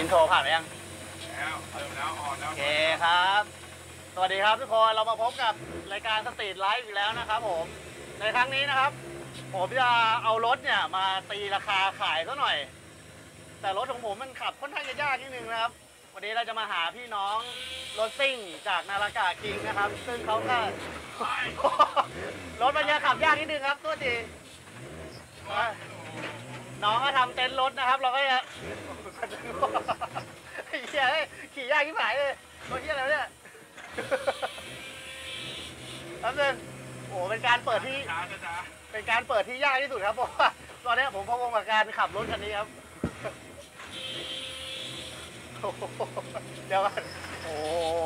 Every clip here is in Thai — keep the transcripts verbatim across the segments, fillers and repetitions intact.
โทรผ่านไปยังแล้วเติมแล้วออนแล้วโอเคครับสวัสดีครับทุกคนเรามาพบกับรายการสตรีทไลฟ์อีกแล้วนะครับผมในครั้งนี้นะครับผมจะเอารถเนี่ยมาตีราคาขายซะหน่อยแต่รถของผมมันขับค่อนข้างจะยากนิดนึงนะครับวันนี้เราจะมาหาพี่น้องรถซิ่งจากนารากาคิงนะครับซึ่งเขาก็รถมันจะขับยากนิดนึงครับตัวดีน้องก็ทำเต็นท์รถนะครับเราก็จะเฮียขี่ยากที่ไหนเลยรถเฮียอะไรเนี่ยแล้วนึงโอ้เป็นการเปิดที่เป็นการเปิดที่ยากที่สุดครับเพราะว่าตอนนี้ผมพะวงกับการขับรถคันนี้ครับเดี๋ยวกันโอ้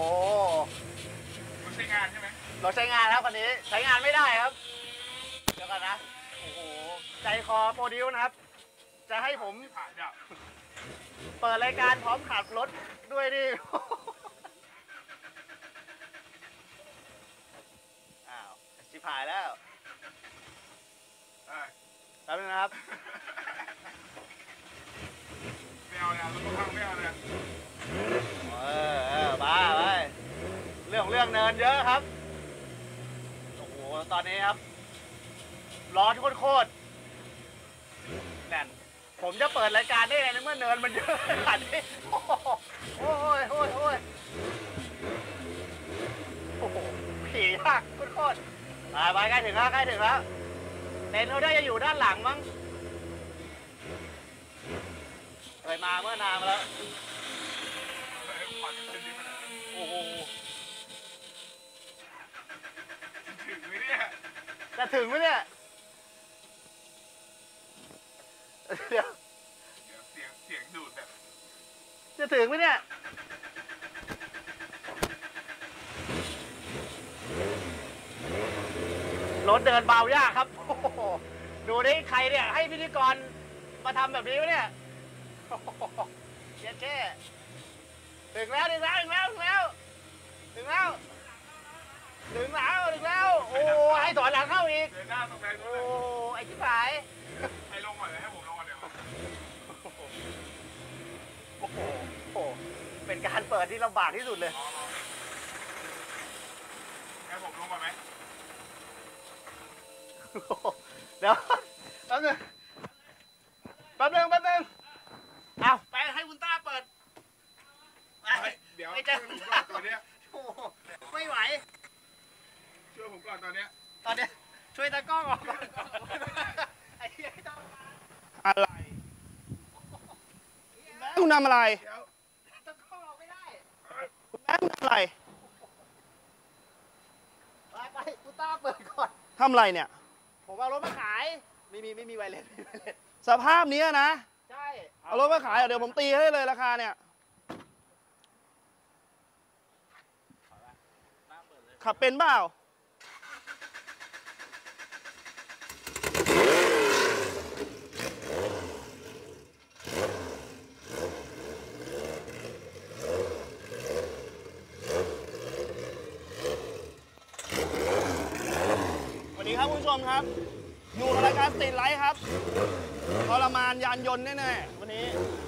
รถใช้งานใช่ไหมรถใช้งานครับคันนี้ใช้งานไม่ได้ครับเดี๋ยวกันนะโอ้โหใจคอโปรดิวนะครับจะให้ผมเปิดรายการพร้อมขับรถด้วยดิอ้าวชิบหายแล้วแป๊บนึงนะครับไม่เอาแล้วรถพังไม่เอาเลยเออเออบ้าไปเรื่องเรื่องเนินเยอะครับโอ้โหตอนนี้ครับร้อนโคตรแน่นผมจะเปิดรายการได้ไงเมื่อเนินมันเยอะขนาดนี้โอ้ยโอ้ยโอ้ยโอ้โหขี่ยากโคตรไปไปใกล้ถึงแล้วใกล้ถึงแล้วเต็นท์เขาได้จะอยู่ด้านหลังมั้งเคยมาเมื่อนานมาแล้วโอ้โหถึงไหมเนี่ยจะถึงไหมเนี่ยเดี๋ยวเสียงเสียงดูดแบบจะถึงไหมเนี่ยรถเดินเบายากครับโอ้โหดูดิใครเนี่ยให้พิธีกรมาทำแบบนี้วะเนี่ยเย็นแค่ถึงแล้วถึงแล้วถึงแล้วถึงแล้วถึงแล้วถึงแล้วถึงแล้วโอ้ให้ถอยหลังเข้าอีกเดินหน้าตรงไหนโอ้ไอ้ที่ผายให้ลงก่อนเลยให้ผมลงก่อนเดี๋ยวโอ้โหโอ้เป็นการเปิดที่ลำบากที่สุดเลยให้ผมลงก่อนไหมเดี๋ยวแป๊บนึงแป๊บนึงแป๊บนึงเอาไปให้คุณต้าเปิดเดี๋ยวช่วยผมก่อนตัวเนี้ยไม่ไหวช่วยผมก่อนตอนเนี้ยตอนเนี้ยช่วยตากล้องออกก่อนไอ้เหี้ยต้องอะไรแม่คุณทำอะไรตากล้องออกไม่ได้แม่คุณทำอะไรไปไปคุณต้าเปิดก่อนทำอะไรเนี่ยผมเอารถมาขายไม่มีไม่มีไวเลสสภาพนี้นะใช่เอารถมาขายเดี๋ยวผมตีให้เลยราคาเนี่ยขับเป็นเปล่าสวัสดีครับคุณผู้ชมครับอยู่กับรายการสตรีทไลฟ์ครับทรมานยานยนต์แน่ๆวันนี้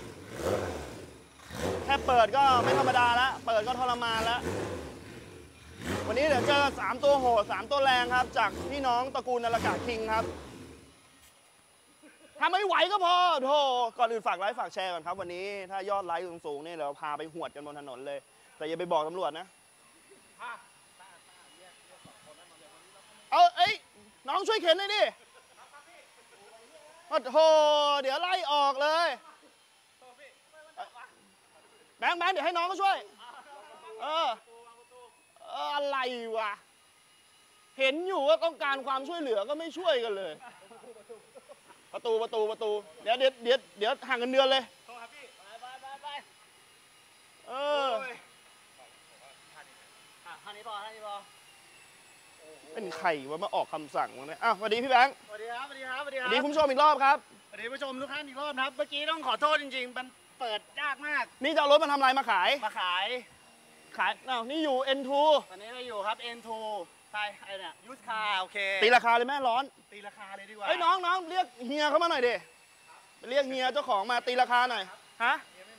แค่เปิดก็ไม่ธรรมดาแล้วเปิดก็ทรมานแล้ววันนี้เดี๋ยวเจอสามตัวโหดสามตัวแรงครับจากพี่น้องตระกูลนารากาคิงครับทำไม่ไหวก็พอโธ่ก่อนอื่นฝากไลค์ฝากแชร์ก่อนครับวันนี้ถ้ายอดไลค์สูงๆเนี่ยเราพาไปหวดกันบนถนนเลยแต่อย่าไปบอกตำรวจนะเอาเอ้ยน้องช่วยเข็นหน่อยดิโอ้โหเดี๋ยวไล่ออกเลยแบงค์แบงค์เดี๋ยวให้น้องก็ช่วยเอออะไรวะเห็นอยู่ว่าต้องการความช่วยเหลือก็ไม่ช่วยกันเลยประตูประตูประตูเดี๋ยวเดี๋ยวเดี๋ยวเดี๋ยวห่างกันเดือนเลยไปไปไปเออท่านี้พอท่านี้พอเป็นใครวะมาออกคำสั่งวะเนี่ยอ้าวสวัสดีพี่แบงค์สวัสดีครับสวัสดีครับสวัสดีครับสวัสดีคุณผู้ชมอีกรอบครับสวัสดีผู้ชมทุกท่านอีกรอบครับเมื่อกี้ต้องขอโทษจริงๆมันเปิดยากมากนี่จะเอารถมาทำอะไรมาขายมาขายขายอ้าวนี่อยู่ เอ็น ทูตอนนี้เราอยู่ครับ เอ็น ทู ใช่ไอ้เนี่ยยูสคาร์โอเคตีราคาเลยแม่ร้อนตีราคาเลยดีกว่าเฮ้ยน้องน้องเรียกเฮียเข้ามาหน่อยดิเรียกเฮียเจ้าของมาตีราคาหน่อยฮะเฮียไม่มาวันนี้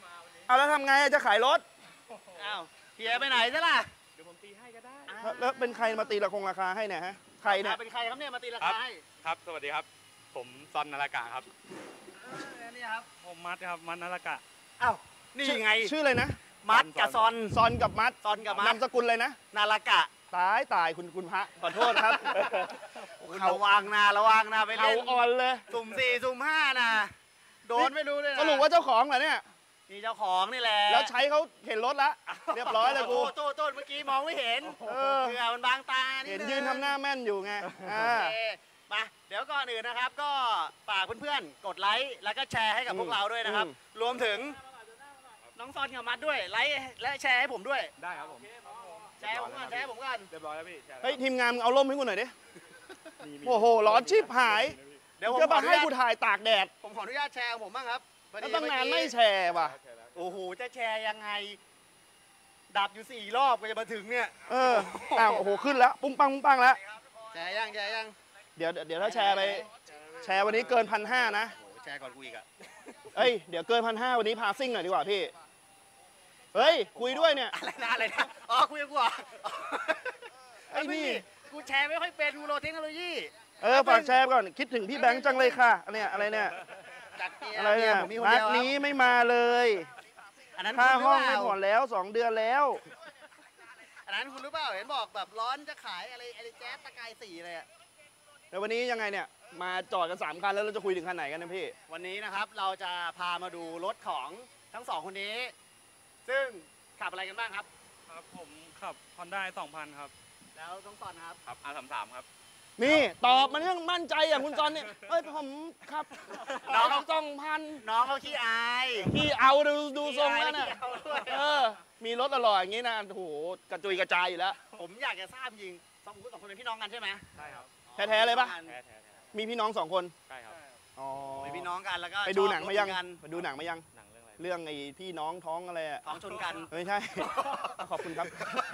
เอาแล้วทำไงจะขายรถอ้าวเฮียไปไหนซะล่ะเดี๋ยวผมตีให้ก็ได้แล้วเป็นใครมาตีราคงราคาให้เนี่ยฮะใครเนี่ยเป็นใครครับเนี่ยมาตีราครัคาบให้ครับ สวัสดีครับ ผมซอนนารากะครับเออนี่ครับผมมัดครับ มัดนารากะอ้าวนี่ไงชื่ออะไรนะมัดกับซอนซอนกับมัดซอนกับมัดนามสกุลเลยนะนารากะตายตายคุณคุณพระขอโทษครับคุณระวังนะระวังนะไปเขาเล่นอ่อนเลยสุ่มสี่สุ่มห้านะโดนไม่รู้เลยนะสรุปว่าเจ้าของเหรอเนี่ยนี่เจ้าของนี่แหละแล้วใช้เขาเห็นรถละเรียบร้อยเลยกูโต้โต้เมื่อกี้มองไม่เห็นเออเผื่อมันบางตาเห็นดงยืนทำหน้าแม่นอยู่ไงอ่าโอเคมาเดี๋ยวก่อนอื่นนะครับ ก็ฝากเพื่อนๆกดไลค์แล้วก็แชร์ให้กับพวกเราด้วยนะครับ รวมถึงน้องซอนกับมัดด้วยไลค์และแชร์ให้ผมด้วยได้ครับผมแชร์ผมก่อนแชร์ผมก่อนเรียบร้อยแล้วพี่แชร์แล้วเฮ้ยทีมงานมึงเอาร่มให้กูหน่อยดิมีมีโอ้โหร้อนชิบหายเดี๋ยวผมจะขอมาอนุให้ญาตกูถ่ายตากแดดผมขออนุญาตแชร์ของผมบ้างครับพอแล้วดีตั้งนานเอไม่กี้แชร์ว่ะแชร์แล้วโอ้โหจะแชร์ยังไง ดับอยู่สี่รอบก็จะมาถึงเนี่ยเอออ้าวโอ้โหขึ้นแล้วปุ้งปังปุ้งปังแล้วแชร์ยังแชร์ยังเดี๋ยวเดี๋ยวถ้าแชร์ไปแชร์วันนี้เกินพันห้านะโอ้โหแชร์ก่อนกูอีกอะเอ้ยเดี๋ยวเกินพันห้าวันนี้พาซิ่งหน่อยดีกว่าพี่เฮ้ยคุยด้วยเนี่ยอะไรนะอะไรนะอ๋อคุยกับกูเหรอไอ้นี่กูแชร์ไม่ค่อยเป็นกูโหลดเทคโนโลยีเออฝากแชร์ก่อนคิดถึงพี่แบงค์จังเลยค่ะอันเนี้ยอะไรเนี่ยจากเกียร์อะไรเนี่ยผมมีคนนัเดีดยวนี้ไม่มาเลยอันนั้นค่าคุณหรืห้องเปไม่ล่าผ่อนแล้วสองเดือนแล้วอันนั้นคุณรู้เปล่าเห็นบอกแบบร้อนจะขายอะไรอะไรแจ๊สตะกายสีเลยอะแล้ววันนี้ยังไงเนี่ยมาจอดกันสามคันแล้วเราจะคุยถึงคันไหนกันนะพี่วันนี้นะครับเราจะพามาดูรถของทั้งสองคนนี้ ซึ่งขับอะไรกันบ้างครับครับ ผมขับ Honda สองพันครับแล้วต้องตอนครับครับ อาร์ สามสาม ครับนี่ตอบมันยังมั่นใจอย่างคุณจอนเนี่ยเอ้ยผมครับน้องสองพันน้องเขาขี้อายพี่เอาดูดูทรงแล้วขี้น่ะอายเอาด้วยเออมีรถอร่อยอย่างงี้นะโอ้โหกระจุยกระจายอยู่แล้วผมอยากจะทราบจริงสองคนสองคนเป็นพี่น้องกันใช่ไหมใช่ครับแท้ๆเลยปะแท้แท้มีพี่น้องสองคนใช่ครับอ๋อเป็นพี่น้องกันแล้วก็ไปดูหนังชอบมายังรถกันไปดูหนังมายังหนังเรื่องอะไรเรื่องไอ้พี่น้องท้องอะไรอะท้องชนกันไม่ใช่ ขอบคุณครับ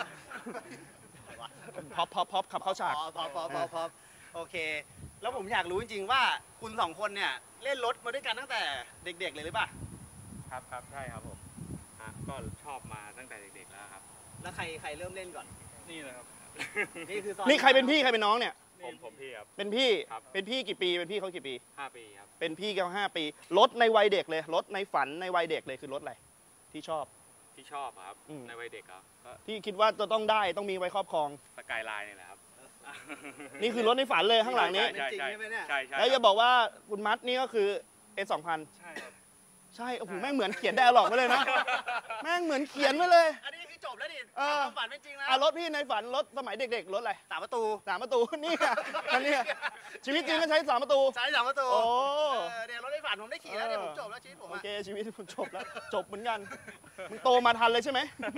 พอปพอปพอปขับเข้าฉากพอพอพอพอพอโอเค แล้วผมอยากรู้จริงๆว่าคุณสองคนเนี่ยเล่นรถมาด้วยกันตั้งแต่เด็กๆเลยหรือเปล่าครับครับใช่ครับผมอ่ะก็ชอบมาตั้งแต่เด็กๆแล้วครับแล้วใครใครเริ่มเล่นก่อนนี่เลยครับนี่คือซอนนี่ใครเป็นพี่ใครเป็นน้องเนี่ยผมผมพี่ครับเป็นพี่ครับเป็นพี่กี่ปี เป็นพี่เขากี่ปีห้าปีครับเป็นพี่เขาห้าปี รถในวัยเด็กเลย รถในฝันในวัยเด็กเลยคือรถอะไร ที่ชอบที่ชอบอะครับอืมในวัยเด็กครับก็ที่คิดว่าจะต้องได้ต้องมีไว้ครอบครองสกายไลน์นี่แหละครับนี่คือรถในฝันเลยข้างหลังนี้ใช่ใช่จริงใช่ไหมเนี่ยใช่ใช่แล้วจะบอกว่าคุณมัดนี่ก็คือ S สองพันใช่ครับใช่ โอ้โห แม่งเหมือนเขียนไดอะล็อกไว้เลยนะ แม่งเหมือนเขียนไว้เลยอันนี้คือจบแล้วดิเออความฝันเป็นจริงแล้วอ่ะรถพี่ในฝันรถสมัยเด็กๆ รถอะไรสามประตูสามประตู นี่ไงอันนี้ไงชีวิตจริงก็ใช้สามประตูใช่สามประตูโอ้เออเนี่ยรถในฝันผมได้ขี่แล้วเนี่ยผมจบแล้วชีวิตผมโออะเคชีวิตผมจบแล้ว จบเหมือนกัน มึงโตมาทันเลยใช่ไหม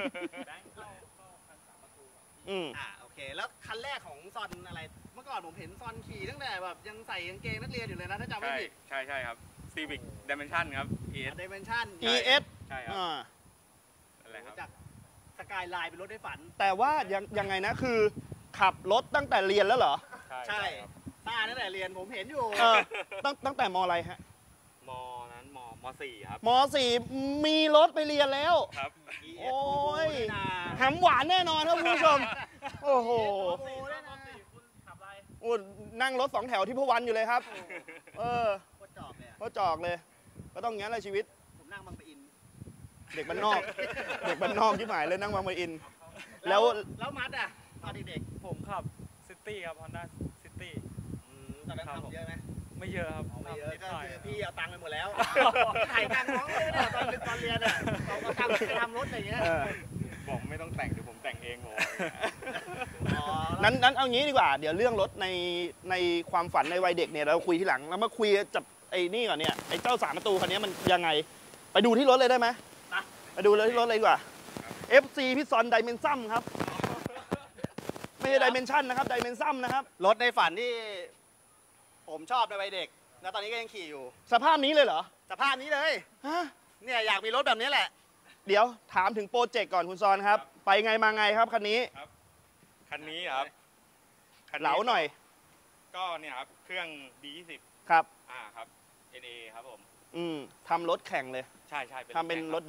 อืมอ่าโอเค แล้วคันแรกของซอนอะไร เมื่อก่อนผมเห็นซอนขี่ตั้งแต่แบบยังใส่กางเกงนักเรียนอยู่เลยนะถ้าจำไม่ใช่ผิดใช่ใช่ครับ Civic Dimension ครับ เอ เอสเดเมนชั่นอี เอสใช่ครับอ่านั่นแหละครับจากสกายไลน์เป็นรถในฝันแต่ว่ายังยังไงนะ คือขับรถตั้งแต่เรียนแล้วเหรอใช่ครับตาตั้งแต่เรียนผมเห็นอยู่เออ ตั้งตั้งแต่มอะไรฮะมนั้นมมสี่ครับมสี่มีรถไปเรียนแล้วครับอีเอโอ้สยนี่นะหำหวานแน่นอนครับคุณผู้ชม โอ้โหโอ้ยนะโอ้นั่งรถสองแถวที่พวันอยู่เลยครับ เออโคตรจอบเลยอะก็จอกเลย ก็ต้องงั้นเลยชีวิตผมนั่งบางปะอินเด็กบ้านนอก เด็กบ้านนอกที่หมายเลยนั่งบางปะอิน แล้วแล้วมัดอ่ะตอนเด็กผมขับซิตี้ครับ Honda City ๆอืมตอนนั้นครับผมทำเยอะไหมไม่เยอะครับไม่เยอะนิดก็หน่อยคือพี่เอาตังค์ไปหมดแล้วถ่ายตังค์น้องเลยเนี่ยตอนตอนเรียนอ่ะเอาเอาตังค์ไปทำรถอะไรอย่างเงี้ยเออบอกไม่ต้องแต่งเดี๋ยวผมแต่งเองผมอ๋อนั้นนั้นเอางี้ดีกว่า เดี๋ยวเรื่องรถในในความฝันในวัยเด็กเนี่ยเราคุยที่หลังแล้วมาคุยจับไอ้นี่ก่อนเนี่ยไอ้เจ้าสามประตูคันนี้มันยังไง ไปดูที่รถเลยได้ไหมไปดูเลยที่รถเลยดีกว่า เอฟ ซี พี่ซอนไดเมนซัมครับ ไม่ใช่ไดเมนชั่นนะครับไดเมนซัมนะครับรถในฝันที่ผมชอบในวัยเด็ก แล้วตอนนี้ก็ยังขี่อยู่สภาพนี้เลยเหรอสภาพนี้เลยฮะเนี่ยอยากมีรถแบบนี้แหละเดี๋ยวถามถึงโปรเจกต์ก่อนคุณซอนครับ ไปไงมาไงครับคันนี้คันนี้ครับคันนี้เหลาหน่อยก็เนี่ยครับ เครื่อง ดี ยี่สิบครับอ่าครับ เอ็น เอ ครับผมอืมทำรถแข่งเลยใช่ใช่เป็นทำเป็นรถแข่งคบแดกใ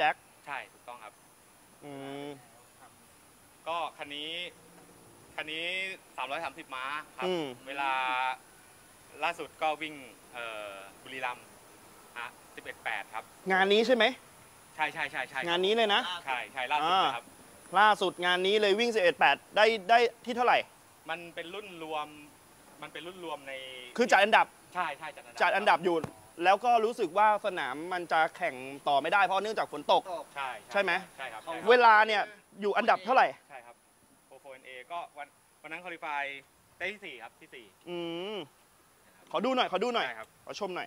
ใช่ถูกต้องครับอืมก็คันนี้คันนี้สามร้อยสามสิบม้าครับอืมเวลาล่าสุดก็วิ่งเอ่อบุรีรัมย์ฮะสิบเอ็ดแปดครับงานนี้ใช่ไหมใช่ใช่ใช่ใช่งานนี้เลยนะใช่ใช่ล่าสุดอ่านะครับล่าสุดงานนี้เลยวิ่งสิบเอ็ดแปดได้ได้ที่เท่าไหร่มันเป็นรุ่นรวมมันเป็นรุ่นรวมในคือจัดอันดับใช่ใช่จัดอันดับจัดอันดับอยู่ แล้วก็รู้สึกว่าสนามมันจะแข่งต่อไม่ได้เพราะเนื่องจากฝนตกใช่ใช่ไหมใช่ครับของใช่ครับเวลาเนี่ยอยู่อันดับเท่าไหร่ใช่ครับโปรโฟนเอก็วันวันนั้นคอลิฟายได้ที่สี่ครับที่สี่อืมขอดูหน่อย ขอดูหน่อยใช่ครับขอชมหน่อย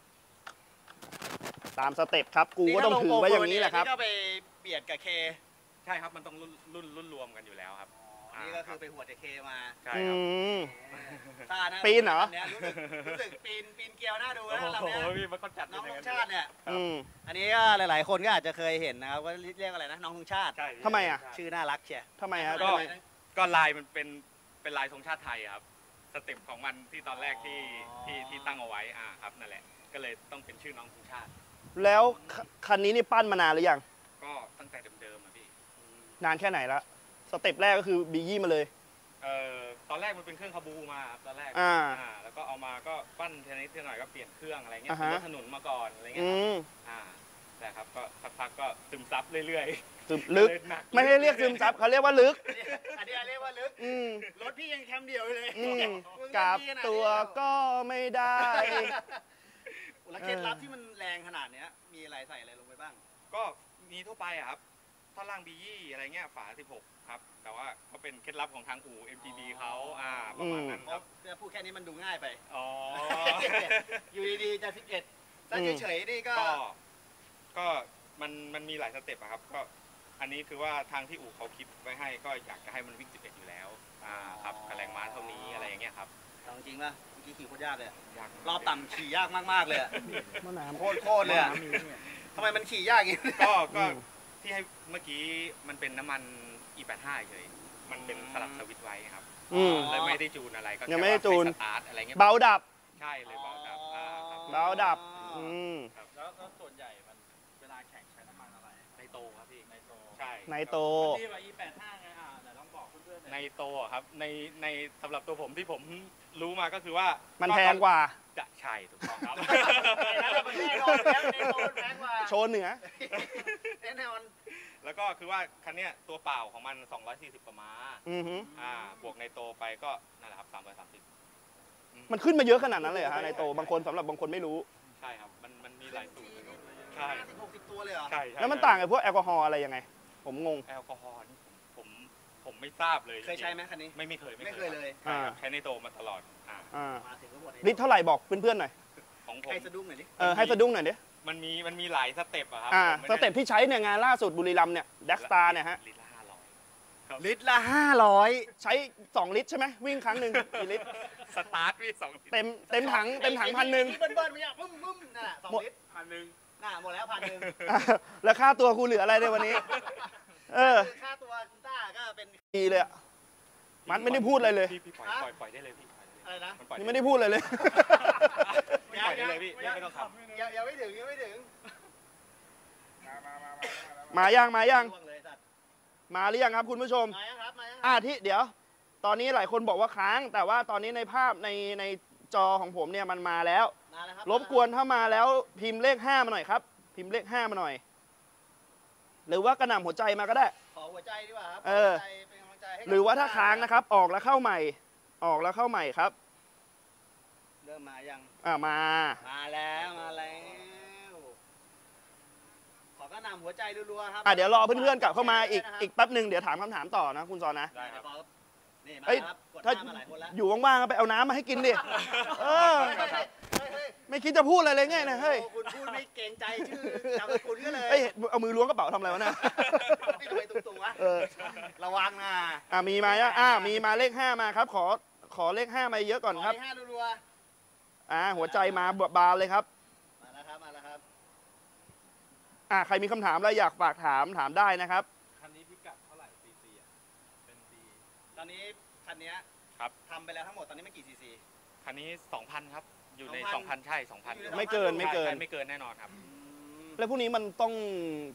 ตามสเต็ปครับ กูก็ต้องถือไว้อย่างนี้แหละครับนี่ก็ไปเบียดกับเคใช่ครับมันต้องรุ่นรุ่นรุ่นรวมกันอยู่แล้วครับนี่ก็คือไปหัวดกับเคมาใช่อืครับมตานะปีนเหรอลำนี้ยรู้สึกรู้สึกปีนปีนเกลียวหน้าดูโอ้นะลำโหเนี้ยพี่มันก็จัดน้องเป็ธย่งชาติเนี่ยอืมอันนี้ก็หลายๆ คนก็อาจจะเคยเห็นนะครับก็เรียกอะไรนะน้องธงชาติใช่ทำไมอะชื่อน่ารักเชียร์ทำไมฮะก็ทำไมก็ลายมันเป็นเป็นลายธงชาติไทยอะครับสเต็ปของมันที่ตอนแรกที่ที่ที่ตั้งเอาไว้อ่าครับนั่นแหละก็เลยต้องเป็นชื่อน้องธงชาติแล้วคันนี้นี่ปั้นมานานหรือยังก็ตั้งแต่เดิมๆอะพี่นานแค่ไหนละสเต็ปแรกก็คือบียี่มาเลยเอ่อตอนแรกมันเป็นเครื่องคาบูมาครับตอนแรกอ่าแล้วก็เอามาก็ปั้นทีนิดทีหน่อยก็เปลี่ยนเครื่องอะไรเงี้ยอ่าฮะเป็นรถถนนมาก่อนอะไรเงี้อืยครับมอ่าแต่ครับก็สักพักก็ซึมซับเรื่อยซึมๆลึกเลยหนัไม่ให้เรียกซึมซับเขาเรียกว่าลึกอันนี้เรียกว่าลึกอืมรถพี่ยังแคมเดียวอยู่เลยอืมมึงกลับดีขนาดนี้ตัวก็ไม่ได้แล้วเคล็ดลับที่มันแรงขนาดเนี้ยมีอะไรใส่อะไรลงไปบ้างก็มีทั่วไปอะครับท่อล่างบียี่อะไรเงี้ยฝาสิบหกครับ แต่ว่าก็เป็นเคล็ดลับของทางอู่ เอ็ม จี บี เขาอ่าประมาณนั้นเพครัราะบเพื่อพูดแค่นี้มันดูง่ายไปอ๋ออยู่ดีๆจะสิบเอ็ดถ้าอืมเฉยๆนี่ก็ก็ ก็มันมันมีหลายสเต็ปอะครับ ก็อันนี้คือว่าทางที่อู่เขาคิดไว้ให้ก็อยากจะให้มันวิ่งสิบเอ็ดอยู่แล้ว อ่าครับกระแรงม้าเท่านี้อะไรอย่างเงี้ยครับเอาจริงป่ะเมื่อกี้ขี่โคตรยากเลยอะยากรอบต่ำขี่ยากมากๆเลยอะมะนาวโคตรโคตรเลยอะทำไมมันขี่ยากอย่างนี้ก็ก็อืมที่ให้เมื่อกี้มันเป็นน้ำมัน อี แปดสิบห้า เฉย มันเป็นสลับสวิตช์ไว้ครับอืมเลยไม่ได้จูนอะไรก็ยังไม่ได้จูนแค่ว่าให้สตาร์ทอะไรเงี้ยเบาดับใช่เลยเบาดับอ่าครับเบาดับ อืมแล้วส่วนใหญ่มันเวลาแข่งใช้น้ำมันอะไรในโตครับพี่ในโตใช่ในโตที่ว่า อี แปดสิบห้า ไงอ่าไหนลองบอกเพื่อนๆในโตอะครับในในสำหรับตัวผมที่ผมรู้มาก็คือว่ามัมันแพงกว่าจะใช่ถูกต้องครับมันแน่นอนแล้วในโซนแพงกว่าโชว์เหนือแน่นอนแล้วก็คือว่าคันเนี้ยตัวเปล่าของมันสองร้อยสี่สิบกว่าม้าอือหืออ่าบวกในโตไปก็นั่นแหละครับสามร้อยสามสิบมันขึ้นมาเยอะขนาดนั้นเลยเหรอฮะในโต บางคนสำหรับบางคนไม่รู้ใช่ครับมันมันมีหลายสูตรใช่ห้าสิบหกสิบตัวเลยเหรอใช่ใช่แล้วมันต่างกับพวกแอลกอฮอล์อะไรยังไง ผมงงแอลกอฮอล์นี่ผมผมผมไม่ทราบเลยเคยใช้ไหมคันนี้ไม่ไม่เคยไม่เคยเลยใช่ครับอ่าใช้ในโตมาตลอดอ่าอ่ามาถึงก็หมดลิตรเท่าไหร่บอกเพื่อนๆหน่อยของผมให้สะดุ้งหน่อยดิเออ ให้สะดุ้งหน่อยดิมันมีมันมีหลายสเต็ปอะครับอ่าผมไม่สได้เต็ปที่ใช้เนี่ยงานล่าสุดบุรีรัมย์เนี่ยแดกสตาร์เนี่ยฮะลิตรละห้าร้อยลิตรละห้าร้อยใช้สองลิตรใช่ไหมวิ่งครั้งหนึ่งกี่ลิตรสตาร์ทพี่สองเต็มเต็มถังเต็มถังพันหนึ่งที่เบิ้ลๆไม่อยากบึ้มบึ้มๆนั่นแหละสองหมดลิตรพันหนึ่งน่าหมดแล้วพันหนึ่งอ่ะแล้วค่าตัวกูเหลืออะไรในวันนี้ เออคือค่าตัวคุณต้าก็เป็นดีเลยอะมันไม่ได้พูดอะไรเลยพี่พี่ปล่อยปล่อยปล่อยได้เลยพี่ปล่อยได้อะไรเลยนะมันปล่อยนี่ไม่ได้พูดอะไรเลยปล่อยได้เลยพี่พี่ไม่ต้องขับยังยังไม่ถึงยังไม่ถึงมามามามามายังมายังล่วงเลยสัตว์มาหรือยังครับคุณผู้ชมมายังครับมายังอ่าที่เดี๋ยว ตอนนี้หลายคนบอกว่าค้าง แต่ว่าตอนนี้ในภาพในในจอของผมเนี่ยมันมาแล้วมาแล้วครับรบกวนถ้ามาแล้วพิมพ์เลขห้ามาหน่อยครับ พิมพ์เลขห้ามาหน่อย หรือว่ากระหน่ำหัวใจมาก็ได้ขอหัวใจดีกว่าครับเออหัวใจเป็นกำลังใจให้กับหรือว่าถ้าค้างนะครับ ออกแล้วเข้าใหม่ ออกแล้วเข้าใหม่ครับเริ่มมายังอ่ามามาแล้วมาแล้ว ขอกระหน่ำหัวใจรัวๆครับอ่ะเดี๋ยวรอเพื่อนๆกลับเข้ามาอีกอีกแป๊บหนึ่งเดี๋ยวถามคำถามต่อนะคุณซอนนะได้ครับนี่มาเอ้ยครับกดหถ้าน้ามาหลายคนแล้วอยู่ว่างๆก็ไปเอาน้ำมาให้กินดิ เออเฮ้ยเฮ้ยเฮ้ยเฮ้ยไม่คิดจะพูดอะไรเลยไงนะเฮ้ยโอ้คุณพูดไม่เกรงใจชื่อจำสกุลก็เลยเฮ้ยเอามือล้วงกระเป๋าทำอะไรวะเนะไม่ทำไมตุ้งๆวะเออระวังนะอ่ามีมาอ่ะอ่ามีมาเลขห้ามาครับ ขอขอเลขห้ามาเยอะก่อนขอครับให้ห้ารัวอ่าหัวใจมาบานเลยครับๆมาแล้วครับมาแล้วครับอ่าใครมีคำถามอะไรอยากฝากถามถามได้นะครับคันนี้พิกัดเท่าไหร่ซีซีอ่ะเป็นซีตอนนี้คันเนี้ยครับทำไปแล้วทั้งหมดตอนนี้ไม่กี่ซีซีคันนี้สองพันครับอยู่ในสสออง งพัพันนใช่สองพันอยู่ในไม่เกินไม่เกินไม่เกินแน่นอนครับแล้วพวกนี้มันต้อง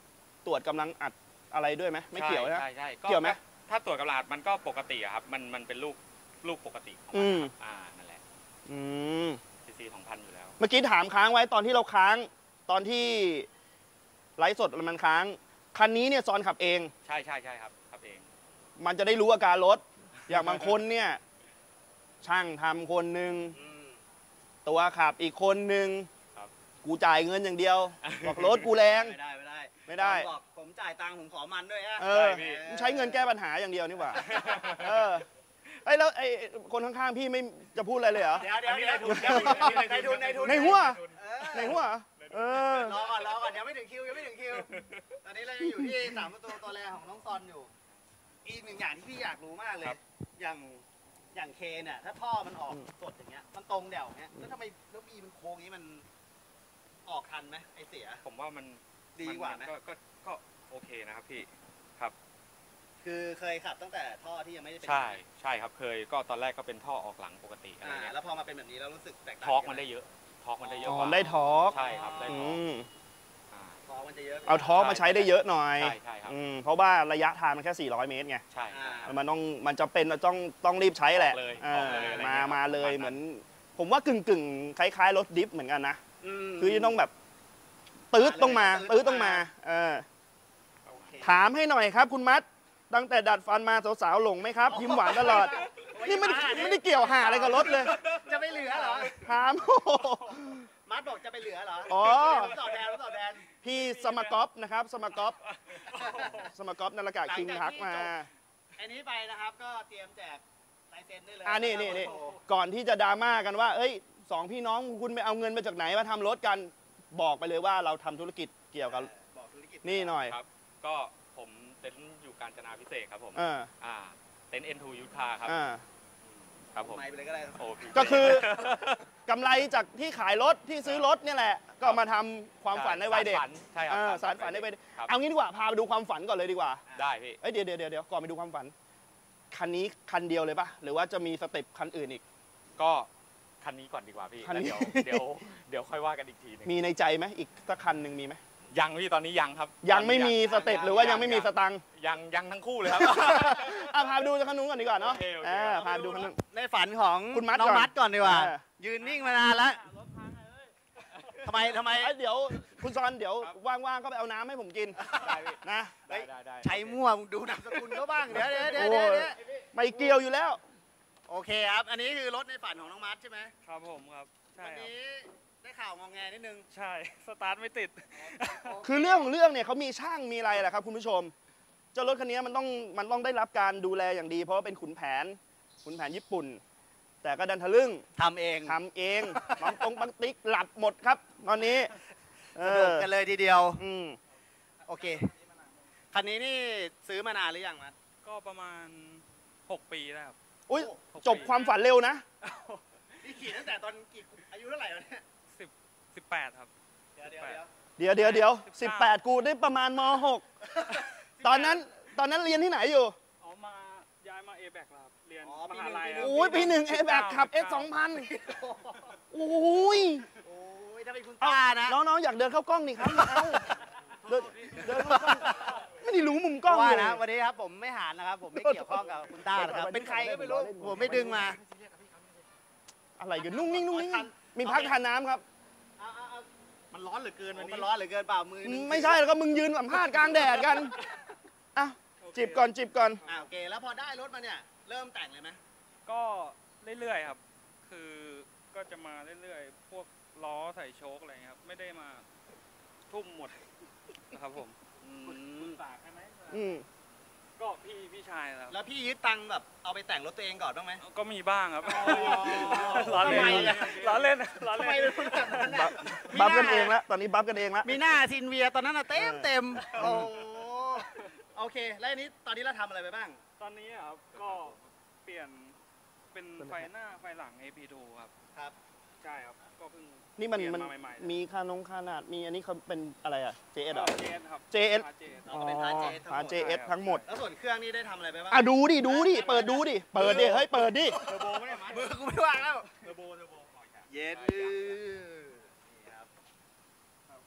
ตรวจกำลังอัดอะไรด้วยไหมไม่เกี่ยวนะใช่ใช่เกี่ยวไหมถ้าตรวจกำลังอัดมันก็ปกติอะครับมันมันเป็นลูกลูกปกติของอืมันมครับอ่านั่นแหละอืมซีซีสองพันอยู่แล้วเมื่อกี้ถามค้างไว้ตอนที่เราค้างตอนที่ไลฟ์สดมันค้างคันนี้เนี่ยซอนขับเองใช่ใช่ใช่ครับครับเองมันจะได้รู้อาการรถ อย่างบางคนเนี่ยช่างทำคนหนึ่งอืมตัวขับอีกคนหนึ่งครับกูจ่ายเงินอย่างเดียวบอกรถกูแรงไม่ได้ไม่ได้ไม่ได้บอกผมจ่ายตังค์ผมขอมันด้วยฮะเออมึงใช้เงินแก้ปัญหาอย่างเดียวนี่หว่าเออไอ้ยแล้วไอ้คนข้างๆพี่ไม่จะพูดอะไรเลยเหรอเดี๋ยวเดี๋ยวเดี๋ยวในทุนในทุนในหัวเออในหัวเออรอก่อนรอก่อนยังไม่ถึงคิวยังไม่ถึงคิว ตอนนี้เรายังอยู่ที่สามประตูตัวแรกของน้องซอนอยู่ อีกหนึ่งอย่างที่พี่อยากรู้มากเลยครับอย่างอย่างเคเนี่ยถ้าท่อมันออกสดอย่างเงี้ยมันตรงเดี่ยวอย่างเงี้ยแล้วทำไมแล้วบีมันโค้งอย่างนี้มันออกทันไหมไอเสียผมว่ามันดีกว่าไหมนก็ก็ก็โอเคนะครับพี่ครับคือเคยขับตั้งแต่ท่อที่ยังไม่ได้เป็นใช่ใช่ครับเคยก็ตอนแรกก็เป็นท่อออกหลังปกติอะไรอ่าเงี้ยแล้วพอมาเป็นแบบนี้เรารู้สึกแตกต่างทอร์กมันได้เยอะทอร์กมันได้เยอะอ๋กอว่าได้ทอร์กใช่ครับได้อืทอร์กมอ่าทอร์กมันจะเยอะเอาทอร์กมาใช้ได้เยอะหน่อยใช่ใช่ครับอืมเพราะว่าระยะทางมันแค่สี่ร้อยเมตรไงใช่ใช่ครับมันต้องมันจะเป็นต้องต้องรีบใช้แหละออกเลยเออออกเลยอะไรมาเงี้ยมาเลยประมาณนั้นเหมือน ผมว่ากึ่งกึ่งๆคล้ายๆรถดิฟเหมือนกันนะมคือจะต้องแบบตืดต้องมาตื๊ตืดดต้ต้ออง งมามาเออโอเคถามให้หน่อยครับคุณมัด ตั้งแต่ดัดฟันมาสาวๆหลงไหมครับ ยิ้มหวานตลอด นี่ไม่ได้ไม่ได้เกี่ยวหาอะไรกับรถเลยจะไม่เหลือเหรอถาม โอ้โหมัดบอกจะไปเหลือเหรออ๋อผมตอบแทนผมตอบแทนพี่สมกอฟนะครับ สมกอฟสมกอฟนรากาศคิงทักมาอันนี้ไปนะครับก็เตรียมแจกลายเซ็นได้เลยอ่านี่นี่นี่ก่อนที่จะดราม่ากันว่า เอ้ยสองพี่น้องคุณไปเอาเงินมาจากไหนมาทำรถกัน บอกไปเลยว่าเราทำธุรกิจเกี่ยวกับบอกธุรกิจนี่หน่อยครับ ก็ผมเต็นท์อยู่กาญจนาพิเศษกครับผมเอออ่าเต็นท์ เอ็น ทู ยูทาครับอ่าครับผมไม่ไปเลยก็ได้โอ้พี่ก็คือกำไรจากที่ขายรถที่ซื้อรถเนี่ยแหละ ก็มาทำความฝันในวัยเด็กใช่ครัอ่าบสารฝันในวัยเด็กครับเอางี้ดีกว่าพาไปดูความฝันก่อนเลยดีกว่าได้พี่เอ้ยเดี๋ยวเดี๋ยวเดี๋ยวก่อนไปดูความฝัน คันนี้คันเดียวเลยปะหรือว่าจะมีสเต็ปคันอื่นอีกก็คันนี้ก่อนดีกว่าพี่คันนี้แล้วเดี๋ยวเดี๋ยวเดี๋ยวค่อยว่ากันอีกทีหนึงมีในใจไหมอีกสักคันหนึ่งมีไหมยังพี่ตอนนี้ยังครับยังไม่มีตสอนนี้เต็ปหรือว่ายังไม่มีสตังค์ยังยังทั้งคู่เลยครับอ่ะพาไปดูคันนู้นก่อนดีกว่าเนาะโอเคโอเคอ่าพาไปดูคันนู้นในฝันของคุณมัดน้องก่อนมัดก่อนดีกว่าเออยืนนิ่งมานานแล้วทำไมทำไมเอ้ยเดี๋ยวคุณซอนเดี๋ยวว่างๆก็ไปเอาน้ำให้ผมกินได้พี่นะได้ได้ได้ใช้มั่วมึงดูนามสกุลเขาบ้าง เดี๋ยวเดี๋ยวเดี๋ยวโอ้เดี๋ยวย เดี๋ยวไม่เกี่ยวอยู่แล้วโอเคครับ อันนี้คือรถในฝันของน้องมัดใช่ไหมครับผมครับ ใช่วันครับนี้ได้ข่าวงองแงนิดนึงใช่ สตาร์ทไม่ติดคือเรื่องของเรื่องเนี่ยเขามีช่างมีอะไรแหละครับคุณผู้ชม เจ้ารถคันนี้มันต้องมันต้องได้รับการดูแลอย่างดี เพราะว่าเป็นขุนแผนขุนแผนญี่ปุ่น แต่ก็ดันทะลึ่งทำเองทำเองบางตรงบางติ๊กหลับหมดครับตอนนี้เอสนุกอกันเลยทีเดียวอืมโอเค คันนี้นี่ซื้อมานานหรือยังมัดก็ประมาณ หก ปีแล้วครับอุ้ยหกจบความฝันเร็วนะนี่ขี่ตั้งแต่ตอนกี่อายุเท่าไหร่วะเนี่ยสิบสิบแปดครับเดี๋ยวเดี๋ยวเดี๋ยวเดี๋ยวเดี๋ยวเดี๋ยวสิสิบบเก้าแปดกูได้ประมาณมหกตอนนั้นตอนนั้นเรียนที่ไหนอยู่อ๋อมา ย้ายมาเอแบกครับ เรียนอ๋อมปีหาหนึ่งลัยปีหคนึ่รับงโอ้ยปีหนึ่งเอแบกขับ เอส สองพันโอ้ยโอ้ยถ้าเป็นคุณเอาป้านะน้องๆอยากเดินเข้ากล้องนี่ครับเอาเดินเดินเข้ากล้องไม่ได้รู้มุมกล้องว่าเลยนะวันนี้ครับผมไม่หานนะครับ ผมไม่เกี่ยวข้องกับคุณต้านะครับ เป็นใครก็ไม่รู้ ผมไม่ดึงมาอะไรกันนุ่งนิ่งนุ่งนิ่งมีพักทานน้ำครับมันร้อนเหลือเกินวันนี้มันร้อนเหลือเกินเปล่ามือนึงไม่ใช่แล้วก็มึงยืนสัมภาษณ์กลางแดดกันอ่ะจิบก่อนจิบก่อนอ่าโอเค แล้วพอได้รถมาเนี่ย เริ่มแต่งเลยไหมก็เรื่อยๆครับ คือก็จะมาเรื่อยๆ พวกล้อใส่โชคอะไรเงี้ยครับ ไม่ได้มาทุ่มหมดนะครับผม ฝากใช่ไหมอืมก็พี่พี่ชายครับแล้วพี่ยึดตังค์แบบเอาไปแต่งรถตัวเองก่อนบ้างไหมก็มีบ้างครับอ๋อล้อเล่ทำไมนอะล้อเล่นล้อทำไมเล่นเป็นคนแบบนั้นบัน่ะฟบัฟกันเองแล้วตอนนี้บัฟกันเองแล้วมีหน้าซินเวียตอนนั้นอะเต็มเต็มโอ้โหโอเค แล้วอันนี้ตอนนี้เราทำอะไรไปบ้างตอนนี้อะครับก็เปลี่ยนเป็นไฟหน้าไฟหลัง เอ พี ทู ครับครับใช่ครับ ก็เพิ่งนี่มันเปลี่ยมันมาใหม่ๆมีคานงคานาดมีอันนี้เขาเป็นอะไรอ่ะ เจ เอสเอเหรอเจเอสครับเจ เอสเจเอสเราก็เป็นพาร์ท เจ เอส ทั้งหมดพาร์ท เจ เอส ทั้งหมดแล้วส่วนเครื่องนี่ได้ทำอะไรไปบ้างอ่ะดูดิดูดิเปิดดูดิเปิดดิเฮ้ยเปิดดิเทอร์โบไม่ได้มั้ยมือกูไม่ว่างแล้วเทอร์โบเทอร์โบปล่อยครับเย็ดนี่ครับอ่ามี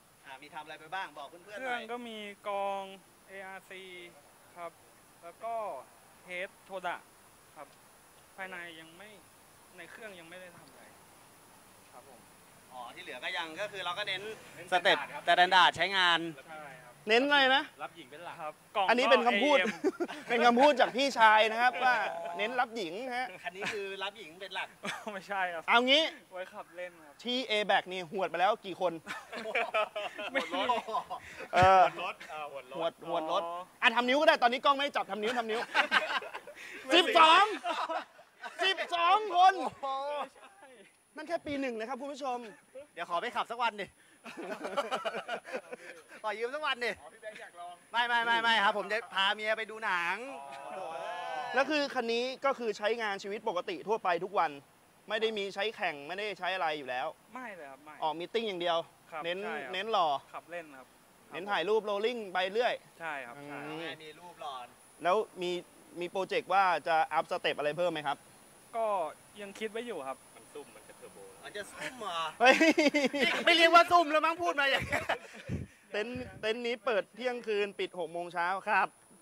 มีทำอะไรไปบ้างบอกเพื่อนเคๆหรื่น่ออง ยก็มีกอง เอ อาร์ ซี ครับ แล้วก็เฮดโทดะครับ ภายในยังไม่ในเครื่องยังไม่ได้ทำอะไรครับผมอ๋อที่เหลือก็ยังก็คือเราก็เน้นสเต็ปแต่ดันดาดใช้งานใช่ครับเน้นอะไรนะรับหญิงเป็นหลักครับกล่องอันนี้เป็นคำพูดก็ เอ เอ็มเป็นคำพูดจากพี่ชายนะครับว่าเน้นรับหญิงฮะคันนี้คือรับหญิงเป็นหลักไม่ใช่ครับเอางี้ไว้ขับเล่นครับที่ A b a c นี่หวดไปแล้วกี่คนไม่มีเออรถเอ่อหัวรหวถดหวดรถอ๋ออ่ะทำนิ้วก็ได้ตอนนี้กล้องไม่จับทำนิ้วทำนิ้วสิบสองสิบสองคน นั่นแค่ปีหนึ่งนะครับคุณผู้ชมเดี๋ยวขอไปขับสักวันดิ ขอยืมสักวันดิพี่แบงค์อยากลองไม่ไม่ไม่ไม่ครับ ผมจะพาเมียไปดูหนังแล้วคือคันนี้ก็คือใช้งานชีวิตปกติทั่วไปทุกวัน ไม่ได้มีใช้แข่งไม่ได้ใช้อะไรอยู่แล้วไม่เลยครับไม่ออกมีตติ้งอย่างเดียวครับเน้นใช่ครับเน้นหล่อขับเล่นครับเน้นถ่ายรูปโรลลิ่งไปเรื่อยใช่ครับใช่อืมมีรูปหลอนแล้วมีมีโปรเจกต์ว่าจะอัพสเต็ปอะไรเพิ่มไหมครับก็ยังคิดไว้อยู่ครับมันซุ่มมันจะเทอร์โบมันจะซุ่มเหรอเฮ้ยไม่เรียกว่าซุ่มแล้วมั้งพูดมาอย่างนี้ยเต็นท์เต็นท์นี้เปิดเที่ยงคืนปิดหกโมงเช้าครับ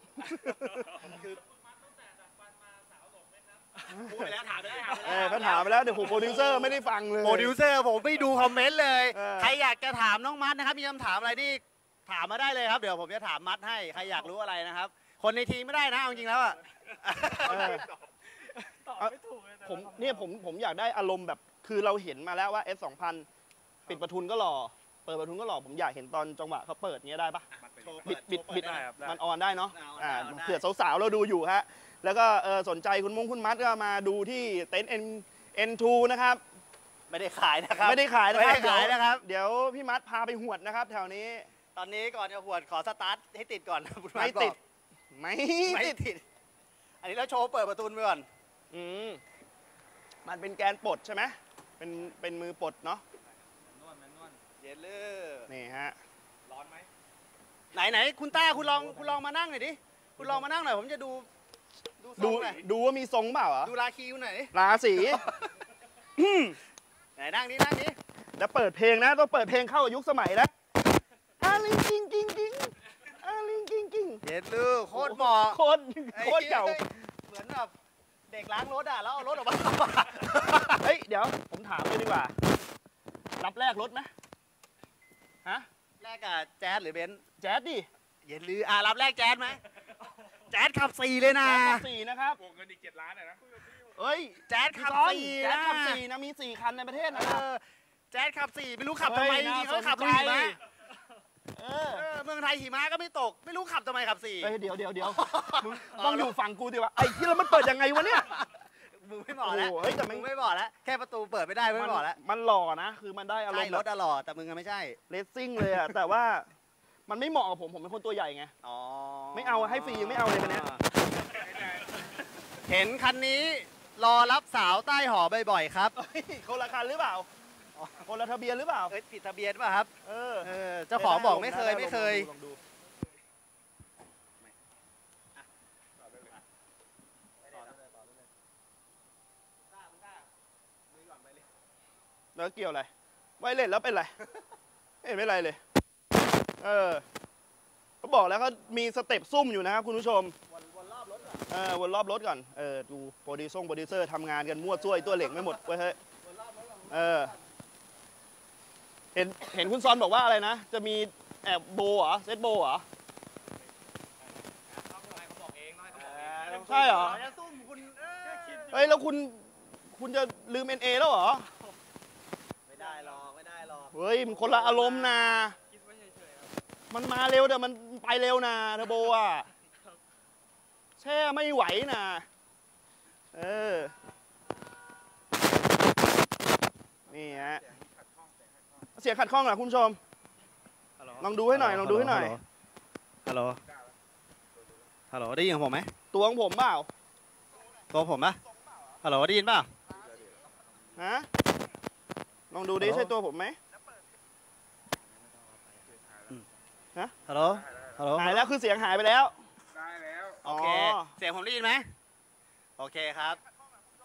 พูดไปแล้วถามไปแล้วถามไปเอแล้วอก็ถามไปแล้วเดี๋ยวผมโปรดิวเซอร์ไม่ได้ฟังเลยโปรดิวเซอร์ผมไม่ดูคอมเมนต์เลยเออใครอยากจะถามน้องมัดนะครับ มีคำถามอะไรที่ถามมาได้เลยครับ เดี๋ยวผมจะถามมัดให้ ใครอยากรู้อะไรนะครับ คนในทีมไม่ได้นะเอาจริงๆแล้วอ่ะเออตอบไม่ถูกเลยแต่ละผมคำถาเนี่ยผมผมอยากได้อารมณ์แบบคือเราเห็นมาแล้วว่า เอส สองพัน ปิดประทุนก็หล่อเปิดประทุนก็หล่อผมอยากเห็นตอนจังหวะเขาเปิดเงี้ยได้ปะโชว์บิดบิดบิดได้ครับได้มันออนได้เนาะเอาอ่าเอาได้เผื่อสาวๆเราดูอยู่ฮะแล้วก็เออสนใจคุณมงคุณมัดก็มาดูที่เต็นท์ N เอ็น ทู นะครับไม่ได้ขายนะครับไม่ได้ขายนะครับไม่ได้ขายนะครับเดี๋ยวพี่มัดพาไปหวดนะครับ แถวนี้ตอนนี้ก่อนจะหวดขอสตาร์ทให้ติดก่อนนะคุณไม่ดบอกติด ไม่ไม่ติดติด อันนี้เราโชว์เปิดประตูไปก่อนอืมมันเป็นแกนปลดใช่ไหมเป็นเป็นมือปลดเนาะนวดแมนนวดเยลเลอร์นี่ฮะร้อนไหมไหนไหนคุณต้าคุณลองคุณลองมานั่งหน่อยดิ คุณลองมานั่งหน่อย ผมจะดู ดูทรดูงหน่อยดูว่ามีทรงเปล่าเหรอดูราคีคุณหน่อยดิราศีไหนนั่งนี้นั่งนี้แล้วเปิดเพลงนะต้องเปิดเพลงเข้ากับยุคสมัยนะอาลิงกิงกิงกิงอาลิงกิงกิงเยลเลอร์โคตรเหมาะโคตรโคตรเก่าเหมือนแบบเด็กล้างรถอ่ะแล้วเอารถออกมาเฮ้ย เดี๋ยวผมถามเลยดีกว่า รับแรกรถไหมฮะแรกกับแจ๊สหรือเบนซ์แจ๊ดดิเยลเลอร์อ่ะรับแรกแจ๊สไหมแจ๊สขับสี่เลยนะแจ๊ดขับสี่นะครับบวกเงินอีกเจ็ดล้านอ่ะนะเฮ้ยแจ๊สพี่ขับต้นสี่แจ๊ดนะขับสี่นะมีสี่คันในประเทศเอนะครับอแจ๊สขับสี่ไม่รู้ขับทำไมฮ้ยจริงๆเขาน่สนขับลุยหิมะเออเออเมืองไทยหิมะก็ไม่ตก ไม่รู้ขับทำไมขับสี่เฮ้ยเดี๋ยวเดี๋ยวเดี๋ยวมึงต้องอยู่ฝั่งกูดิวะไอ้ที่แล้วมันเปิดยังไงวะเนี่ยมึงไม่บอกแล้วโอ้โหเฮ้ยแต่มันมึงไม่บอกแล้วแค่ประตูเปิดไม่ได้มึงไม่บอกแล้วมันหล่อนะ คือมันได้อารใช่มณ์รแบถบอะหล่อแต่มึงอะไม่ใช่เลสซิ่งเลยอะแต่ว่ามันไม่เหมาะกับผม ผมเป็นคนตัวใหญ่ไงอ๋อไม่เอาให้ฟรียังไม่เอาเลยคันเนี้ยเห็นคันนี้รอรับสาวใต้หอบ่อยๆครับเฮ้ยคนละคันหรือเปล่า คนละทะเบียนหรือเปล่าเอ้ยผิดทะเบียนป่ะครับเออเออเจ้าของบอกไม่เคยด้ไม่เคยลองดู แล้วเกี่ยวอะไร ไวเลสแล้วเป็นไร ไม่เห็นเป็นไรเลย เออเขาบอกแล้วเขามีสเต็ปซุ่มอยู่นะครับคุณผู้ชมวนรอบรถก่อนเออวนรอบรถก่อน เออ ดูโปรดิวซงโปรดิวเซอร์ทำงานกันมั่วซั่วไอ้ตัวเหล็กไม่หมดเว้ยเฮ้ยวนรอบรถก่อนเออ เห็น เห็นคุณซอนบอกว่าอะไรนะ จะมีแอบโบเหรอ เซตโบเหรอ ใช่เหรอจะซุ่มคุณเอ้ยเฮ้ย แล้วคุณ คุณจะลืม เอ็น เอ แล้วเหรอไม่ได้หรอกไม่ได้หรอกเฮ้ย มันคนละอารมณ์นะคิดไว้เฉยๆครับมันมาเร็วแต่มันไปเร็วนะเทอร์โบอ่ะแช่ไม่ไหวนะเออ นี่ฮะ เสียงขัดข้องเหรอคุณผู้ชม ลองดูให้หน่อย ลองดูให้หน่อยฮัลโหล ฮัลโหล ได้ยินผมไหมตัวของผมเปล่าตัวผมปะฮัลโหล ได้ยินเปล่าฮะ ลองดูดิใช่ตัวผมไหมฮัลโหล ฮัลโหลหายแล้วคือเสียงหายไปแล้วได้แล้วโอเค เสียงผมได้ยินไหม โอเคครับ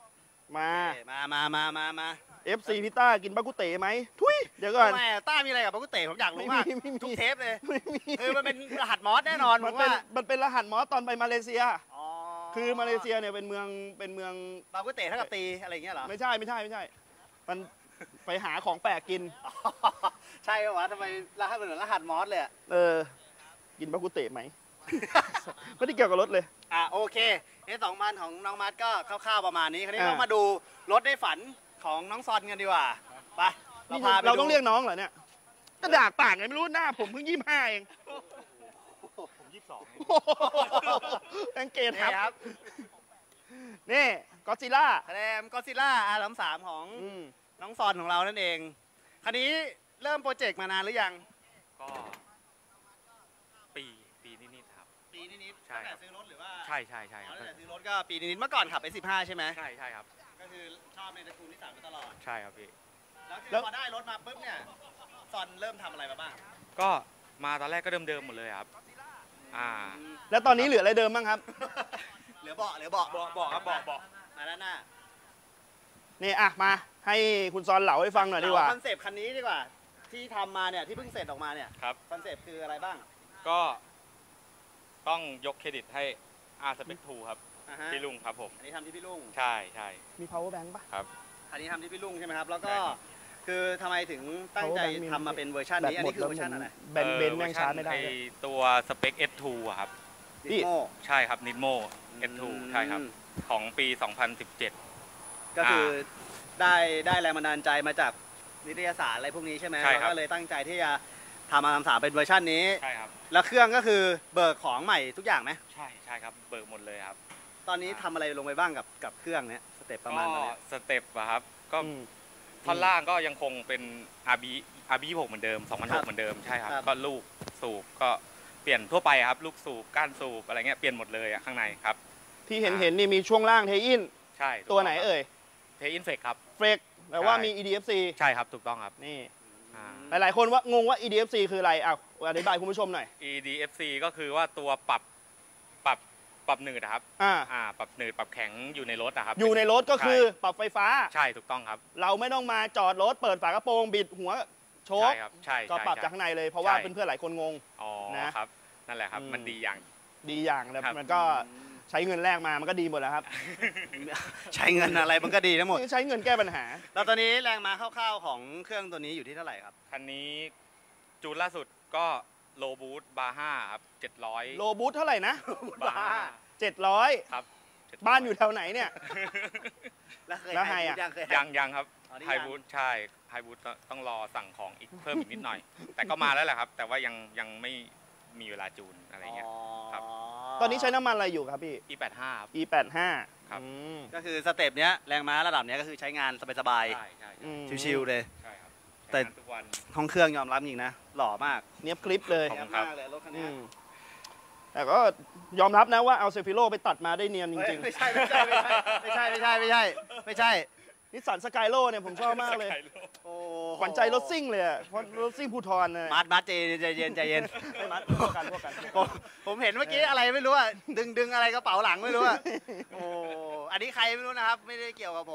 มามามามามามาเอฟ ซี พี่ต้ากินบักกุเตไหมทุยเดี๋ยวก่อนทำไมอะต้ามีอะไรกับบักกุเตผมอยากรู้มากไม่มีไม่มีทุกเทปเลยไม่มีคือมันเป็นรหัสมอสแน่นอนผมันมเป็นว่ามันเป็นรหัสมอสตอนไปมาเลเซียอ๋อคือมาเลเซียเนี่ยเป็นเมืองเป็นเมืองบักกุเตเท่ากับตีอะไรอย่างเงี้ยเหรอไม่ใช่ไม่ใช่ไม่ใช่ มันไปหาของแปลกกินใช่ปะวะทำไมรหัสเหมือนรหัสมอสเลยอะเออ กินบักกุเตไหม ไม่ได้เกี่ยวกับรถเลยอ่ะโอเคเอสองพันของน้องมัดก็คร่าวๆประมาณนี้คราวนี้อ่าเรามาดูรถในฝันของน้องซอนกันดีกว่าไปเรานี่พาไปเราต้องดูเรียกน้องเหรอเนี่ยก็ดากปากไงไม่รู้หน้าผมเพิ่งยี่สิบห้าเองผมยี่สิบสองแองเกตนี่คครับ รับนี่ก็ซิล่าคะแนนก็ซิล่าอาร์สามของน้องซอนของเรานั่นเองคันนี้เริ่มโปรเจกต์มานานหรือยังก็ปีปีนิดๆครับปีนิดๆใช่ตั้งครัแต่บซื้อรถหรือว่าใช่ใช่ใช่คอ๋รัอบ ตั้งแต่ซื้อรถก็ปีนิดๆเมื่อก่อนขับ เอส สิบห้า ใช่ไหมใช่ใช่ครับก็คือชอบในตระกูลนิสสันมาตลอดใช่ครับพี่แล้วคือแล้วพอได้รถมาปุ๊บเนี่ยซอนเริ่มทำอะไรมาบ้างก็มาตอนแรกก็เดิมๆหมดเลยครับ อ่าแล้วตอนนี้เหลืออะไรเดิมบ้างครับเหลือเบาะเหลือเบาะเบาะเบาะครับเบาะเบาะมาด้านหน้านี่อ่ะมาให้คุณซอนเหล่าให้ฟังหน่อยดีกว่าคอนเซปต์คันนี้ดีกว่า ที่ทำมาเนี่ยที่เพิ่งเสร็จออกมาเนี่ยครับคอนเซปต์คืออะไรบ้างก็ต้องยกเครดิตให้อาร์สเปกทูครับอ่าฮะพี่ลุงครับผมอันนี้ทำที่พี่ลุงใช่ใช่มี power bank ปะอันนี้ทำที่พี่ลุงใช่ไหมครับ แล้วก็ใช่ครับคือทำไมถึงตั้งใจ power bank มีทำมาเป็นเวอร์ชันนี้ อันนี้คือเวอร์ชันอะไรแบนเบนแม่งชาร์จไม่ได้เออเลยเวอร์ชันอ้ตัวสเปค เอส ทู อะครับพี่ดิโม่ใช่ครับ นิดโม เอส ทู ใช่ครับ ของปี สองพันสิบเจ็ดก็คือได้ได้แรงบันดาลใจมาจากนิตยสารอะไรพวกนี้ใช่ไหมใช่ครับเราก็เลยตั้งใจที่จะทำมาทำสามเป็นเวอร์ชันนี้ใช่ครับแล้วเครื่องก็คือเบิกของใหม่ทุกอย่างไหมใช่ใช่ครับ เบิกหมดเลยครับตอนนี้ทำอะไรลงไปบ้างกับกับเครื่องเนี้ยสเต็ปประมาณก็นั้นเนี่ยสเต็ปอะครับ ก็อืมท่อนล่างก็ยังคงเป็น อาร์ บี อาร์ บี หกเหมือนเดิม สองพันหครักบเหมือนเดิม ใช่ครับครับก็ลูกสูบก็เปลี่ยนทั่วไปครับ ลูกสูบ ก้านสูบ อะไรเงี้ย เปลี่ยนหมดเลยอะข้างในครับที่เห็นเห็นนี่มีช่วงล่างเทอินใช่ตัวไหนเอ่ยเทอินเฟกครับเฟรกแปลว่าใช่มี อี ดี เอฟ ซีใช่ครับ ถูกต้องครับนี่อ่าหลายๆคนว่างงว่า อี ดี เอฟ ซี คืออะไรอ่ะอธิบายคุณผู้ชมหน่อยอี ดี เอฟ ซี ก็คือว่าตัวปรับปรับปรับหนืดอะครับอ่าอ่า ปรับหนืดปรับแข็งอยู่ในรถอะครับอยู่ในรถก็คือปรับไฟฟ้าใช่ถูกต้องครับเราไม่ต้องมาจอดรถเปิดฝากระโปรงบิดหัวโชใช่กครับ ใช่ก็ใช่ปรับใช่จากข้างในเลยเพราะว่าใช่เพื่อนๆหลายคนงงอ๋อนะครับ นั่นแหละครับอืมมันดีอย่างดีอย่างแต่ครับมันก็ใช้เงินแลกมามันก็ดีหมดแล้วครับใช้เงินอะไรมันก็ดีทั้งหมดใช้เงินแก้ปัญหาแล้วตอนนี้แรงม้าคร่าวๆของเครื่องตัวนี้อยู่ที่เท่าไหร่ครับคันนี้จูนล่าสุดก็โลบูทบาร์ห้าครับเจ็ดร้อยโลบูทเท่าไหร่นะบาร์ห้าเจ็ดร้อยครับบ้านอยู่แถวไหนเนี่ยแล้วเคยแล้วไฮอะยังเคยยังยังครับอ๋อนี่ยังไฮบูทใช่ไฮบูทต้องรอสั่งของอีกเพิ่มอีกนิดหน่อย แต่ก็มาแล้วแหละครับ แต่ว่ายังยังไม่มีเวลาจูนอะไรเงี้ย ครับตอนนี้ใช้น้ำมันอะไรอยู่ครับพี่อี แปดสิบห้าครับอี แปดสิบห้าครับอืมก็คือสเต็ปเนี้ยแรงม้าระดับเนี้ยก็คือใช้งานสบายใช่ใช่อืมๆชิวๆเลยใช่ครับแต่ใช้งานทุกวันห้องเครื่องยอมรับจริงนะ หล่อมากเนียบคลิปเลยขอบคุณมากเลยรถคันอืนี้มแต่ก็ยอมรับนะว่าเอาเซฟิโลไปตัดมาได้เนียนจริงไม่ใช่ไม่ใช่ไม่ใช่ไม่ใช่ไม่ใช่ไม่ใช่ๆนิสสันสกายโลเนี่ยผมชอบมากเลยโอ้ขวัญใจรถซิ่งเลยอะเพราะรถซิ่งภูทรเนี่ยมัดมัดใจใจเย็นใจเย็นไม่มัดพวกกันพวกกันผมผมเห็นเมื่อกี้อะไรไม่รู้อะดึงดึงอะไรกระเป๋าหลังไม่รู้อะโอ้อันนี้ใครไม่รู้นะครับ ไม่ได้เกี่ยวกับผม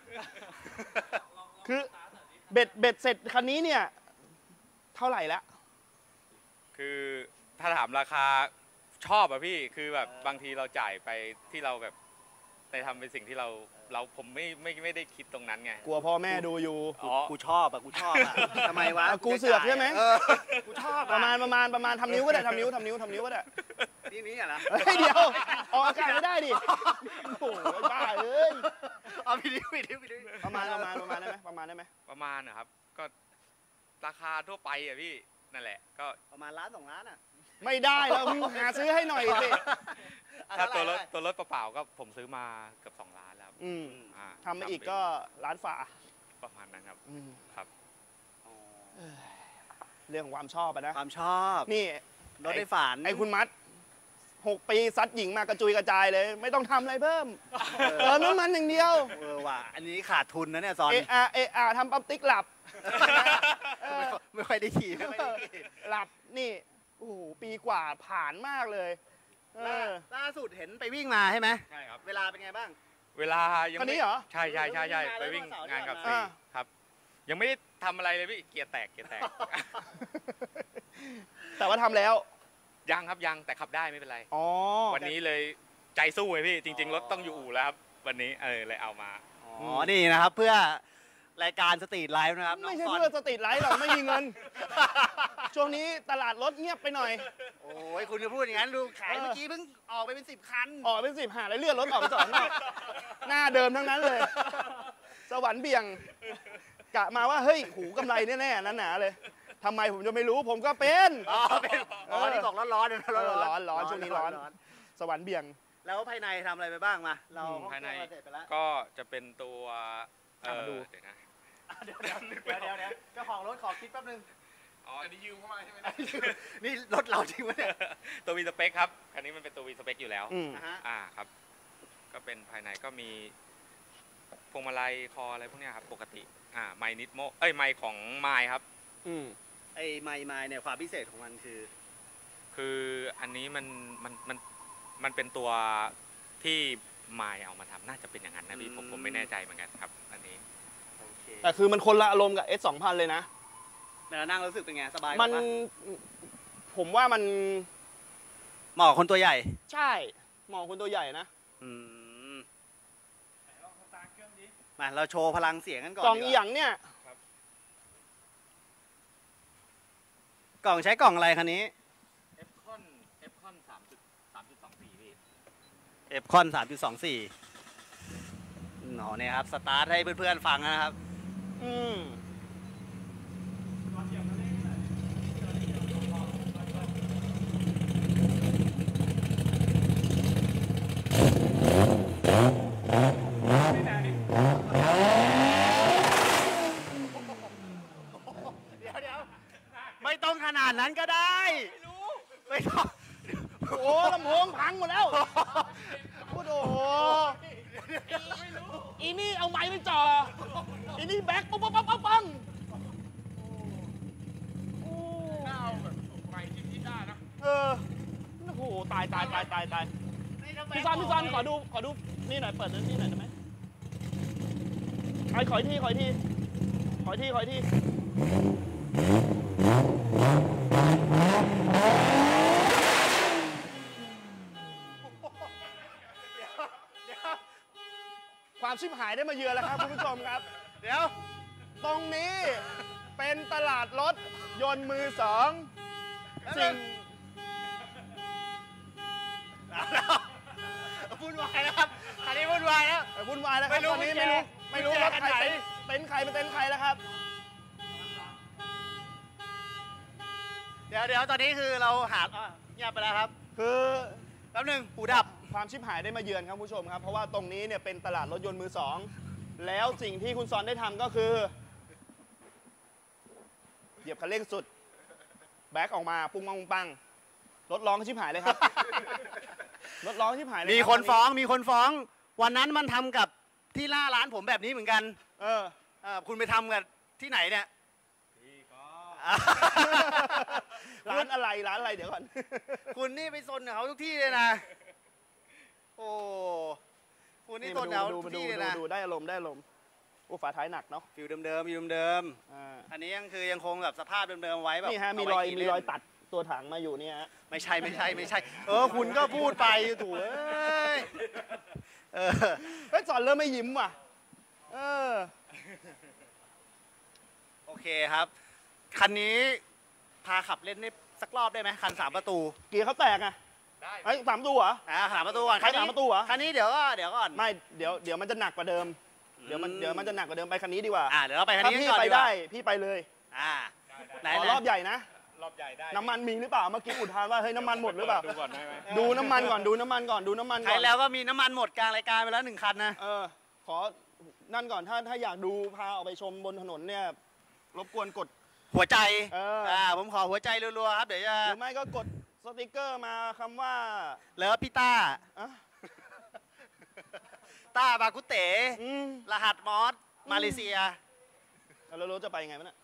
คือเบ็ดเบ็ดเสร็จคันนี้เนี่ย เท่าไหร่ละคือถ้าถามราคาชอบอะพี่คือแบบบางทีเราจ่ายไปที่เราแบบไปทำเป็นสิ่งที่เราเราผมไม่ไม่ไม่ได้คิดตรงนั้นไงกลัวพ่อแม่ดูอยู่อ๋อกูชอบอะกูชอบอะทำไมวะอ่ะกูเสือกใช่ไหมเออกูชอบประมาณประมาณประมาณทำนิ้วก็ได้ทำนิ้วทำนิ้วทำนิ้วก็ได้นี่นี่อะนะเฮ้ยเดี๋ยวออกอากาศไม่ได้ดิโอ้โหบ้าเอ้ยเอาพี่ดิวพี่ดิวพี่ดิวประมาณประมาณประมาณได้ไหมประมาณได้ไหมประมาณนะครับ ก็ราคาทั่วไปอะพี่นั่นแหละ ก็ประมาณล้านสองล้านอะไม่ได้แล้วมึงหาซื้อให้หน่อยสิถ้าตัวรถตัวรถเปล่าๆก็ผมซื้อมาเกือบสองล้านแล้วอืมอ่าทำมาอีกก็ร้านฝาประมาณนั้นครับอืมครับเรื่องความชอบอะนะความชอบนี่รถในฝันไอ้คุณมัดหกปีซัดหญิงมากระจุยกระจายเลย ไม่ต้องทำอะไรเพิ่มเติมน้ำมันอย่างเดียวเออว่ะอันนี้ขาดทุนนะเนี่ยซอนเออาเออาทำปั๊มติ๊กหลับเออไม่ค่อยได้ขี่ไม่ค่อยได้ขี่หลับนี่โอ้โหปีกว่าผ่านมากเลยเออล่าสุดเห็นไปวิ่งมาใช่ไหมใช่ครับเวลาเป็นไงบ้างเวลายังคันไม่นี้เหรอใช่ใช่ใช่ใช่ไปวิ่งงานกับอ่าสี่ครับ ยังไม่ได้ทำอะไรเลยพี่เกียร์แตกเกียร์แตกแต่ว่าทำแล้วยังครับยังแต่ขับได้ไม่เป็นไรอ๋อวันนี้เลยใจสู้เลยพี่จริง ๆ รถต้องอยู่อู่แล้วครับวันนี้เออเลยเอามาอ๋อ นี่นะครับเพื่อรายการสตรีทไลฟ์นะครับน้อไม่งใช่ซอนเพื่อสตรีทไลท์หรอกไม่มีเงิน ช่วงนี้ตลาดรถเงียบไปหน่อยโอ้ยคุณจะพูดอย่างนั้นดูขายเออเมื่อกี้เพิ่งออกไปเป็นสิบคันออกเป็นสิบหาเลยเลื่อนรถออกไปสองรอบหน้าเดิมทั้งนั้นเลย สวรรค์เบี่ยง กะมาว่า เฮ้ยหูกำไรแน่ๆนั่นหนาเลยทำไมผมจะไม่รู้ผมก็เป็นอ๋อเป็นอ๋อเออนี่บอกร้อนๆนะเออร้อนร้อนช่วงนี้ร้อน สวรรค์เบี่ยงแล้วภายในทำอะไรไปบ้างมา เราอืมห้องภายในเครื่องเราเสร็จไปแล้วก็จะเป็นตัวเออ่ะมาอดูเดี๋ยวนะเดี๋ยวเดี๋ยวเดี๋ยวเดี๋ยวเดี๋ยวเจ้าของรถขอคิดแป๊บนึงอ๋ออันนี้ยืมเข้ามาใช่ไหมนี่รถเราจริงวะเนี่ยตัววีสเปคครับคันนี้มันเป็นตัววีสเปคอยู่แล้วอืมนะฮะอ่าครับ ก็เป็นภายในก็มีพวงมาลัยคออะไรพวกเนี้ยครับปกติอ่าไมนิดโมเอ้ยไมของไมครับอืมไอ้ไมค์ไมค์เนี่ยความพิเศษของมันคือคืออันนี้มันมันมันมันเป็นตัวที่ไมเอามาทำน่าจะเป็นอย่างนั้นนะพี่ผมผมไม่แน่ใจเหมือนกันครับ อันนี้โอเคแต่คือมันคนละอารมณ์กับ เอส สองพัน เลยนะแล้วนั่งรู้สึกเป็นไงสบายมันกว่าปะผมว่ามันเหมาะกับคนตัวใหญ่ใช่เหมาะกับคนตัวใหญ่นะอืมมาเราโชว์พลังเสียงกันก่อนกล่องดีอีว่าหยังเนี่ยกล่องใช้กล่องอะไรคันนี้เอฟคอนเอฟคอนสามจุดสามจุดสองสี่พี่เอฟคอนสามจุดสองสี่หนอเนี่ยครับ สตาร์ทให้เพื่อนๆฟังนะครับอืมเดี๋ยวเดี๋ยวไม่ต้องขนาดนั้นก็ได้ ไม่รู้ ไม่ต้องโอ้ลำโพงพังหมดแล้วโอ้โหอีนี่เอาไม้ไปจ่ออีนี่แบ็คปุ๊บปั๊บปั๊บปั๊บปังโอ้เออโอ้โหตายตายตายตายตายพี่ซอนพี่ซอนขอดูขอดูนี่หน่อยเปิดนี่หน่อยได้ไหมไอ้ขออีกทีขออีกทีขออีกทีขออีกทีความชิบหายได้มาเยือนแล้วครับคุณผู้ชมครับเดี๋ยวตรงนี้เป็นตลาดรถยนต์มือสองสิ่งวุ่นวายแล้วครับคันนี้วุ่นวายแล้วเอ่อวุ่นวายแล้วคไม่รับรู้ตอนนี้กุญแจไม่รู้ไม่รู้กุญแจรถใครคันไหนเต็นท์เต็นท์ใครเป็นเต็นท์ใครแล้วครับเดี๋ยวเดี๋ยวตอนนี้คือเราหาอ่ะเงียบไปแล้วครับคือแป๊บหนึงหูดับความชิบหายได้มาเยือนครับคุณผู้ชมครับ เพราะว่าตรงนี้เนี่ยเป็นตลาดรถยนต์มือสองแล้วสิ่งที่คุณซอนได้ทำก็คือเหยียบคันเร่งสุดแบ็คออกมาปุ้งปังปุ้งปังรถร้องชิบหายเลยครับ รถร้องชิบหายเลยมีรับคนฟ้องมีคนฟ้อง วันนั้นมันทำกับที่หน้าร้านผมแบบนี้เหมือนกันเออเอ่อคุณไปทำกับที่ไหนเนี่ยพี่ก็ร้านอะไรร้านอะไรเดี๋ยวก่อนคุณนี่ไปซนกับเขาทุกที่เลยนะ โอ้คุณนี่ซนกับเขาดูทุมาก ดูที่เลยดูนะดูได้อารมณ์ได้อารมณ์โอ้ฝาท้ายหนักเนาะฟิลเดิมๆอยู่เดิมอ่าๆอันนี้ยังคือยังคงแบบสภาพเดิมๆไว้แบบนี่ฮะมีเารอยขี่มีเล่นรอยตัดตัวถังมาอยู่เนี่ยฮะไม่ใช่ไม่ใช่ไม่ใช่ เออคุณก็พูดไปถูกเอ้ยเออเฮ้ยสอนเริ่มไม่ยิ้มว่ะเออโอเคครับ คันนี้พาขับเล่นได้สักรอบได้ไหมคันสามประตูเกียร์เขาแตกอ่ะได้ไอ้ยสามตัวเหรออ่าสามประตูก่อนใครสามประตูเหรอคันนี้เดี๋ยวก็เดี๋ยวก่อนไม่เดี๋ยวเดี๋ยวมันจะหนักกว่าเดิมเดี๋ยวมันอืมเดี๋ยวมันจะหนักกว่าเดิมไปคันนี้ดีกว่าอ่าเดี๋ยวเราไปคันถ้านี้พี่ก่อนไปดีกว่าได้พี่ไปเลยอ่าไหนขอไหนรอบใหญ่นะรอบใหญ่ได้น้ำมันมีหรือเปล่าเมื่อกี้อุทานว่าเฮ้ยน้ำมันหมดหรือเปล่าดูก่อนได้ไหมดูน้ำมันก่อนดูน้ำมันก่อนดูน้ำมันใครก่อนแล้วก็มีน้ำมันหมดกลางรายการไปแล้วหนึ่งคันนะเออขอนั่นก่อนถ้าถ้าอยากดูพาออกไปชมบนถนนเนี่ยรบกวนกดหัวใจเอออ่าผมขอหัวใจรัวๆครับเดี๋ยวจะหรือไม่ก็กดสติกเกอร์มาคำว่าเลิฟพี่ต้าอ่ะต้าบากุเต๋อืมรหัสมอสมาเลเซียแล้วเราจะไปยังไงมั้ยน่ะ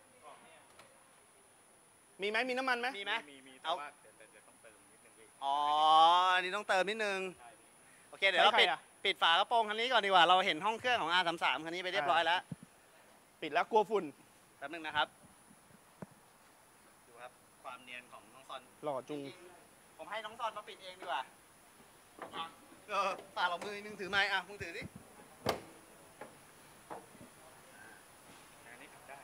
มีไหมมีน้ำมันไหมมีไหมมีมีแต่เอาว่าเดี๋ยวเดี๋ยวต้องเติมนิดนึงพี่อ๋ออันนี้ต้องเติมนิดนึงโอเคเดี๋ยวเราใช้ใครปิดอ่ะปิดฝากระโปรงคันนี้ก่อนดีกว่าเราเห็นห้องเครื่องของ อาร์ สามสิบสาม คันนี้ไปเรียบร้อยแล้วปิดแล้วกลัวฝุ่นแป๊บนึงนะครับดูครับความเนียนของน้องซอนหล่อจุงผมให้น้องซอนมาปิดเองดีกว่าเออป่าเรามือนึงถือไม้อ่ะมึงถือดิอันนี้ขับได้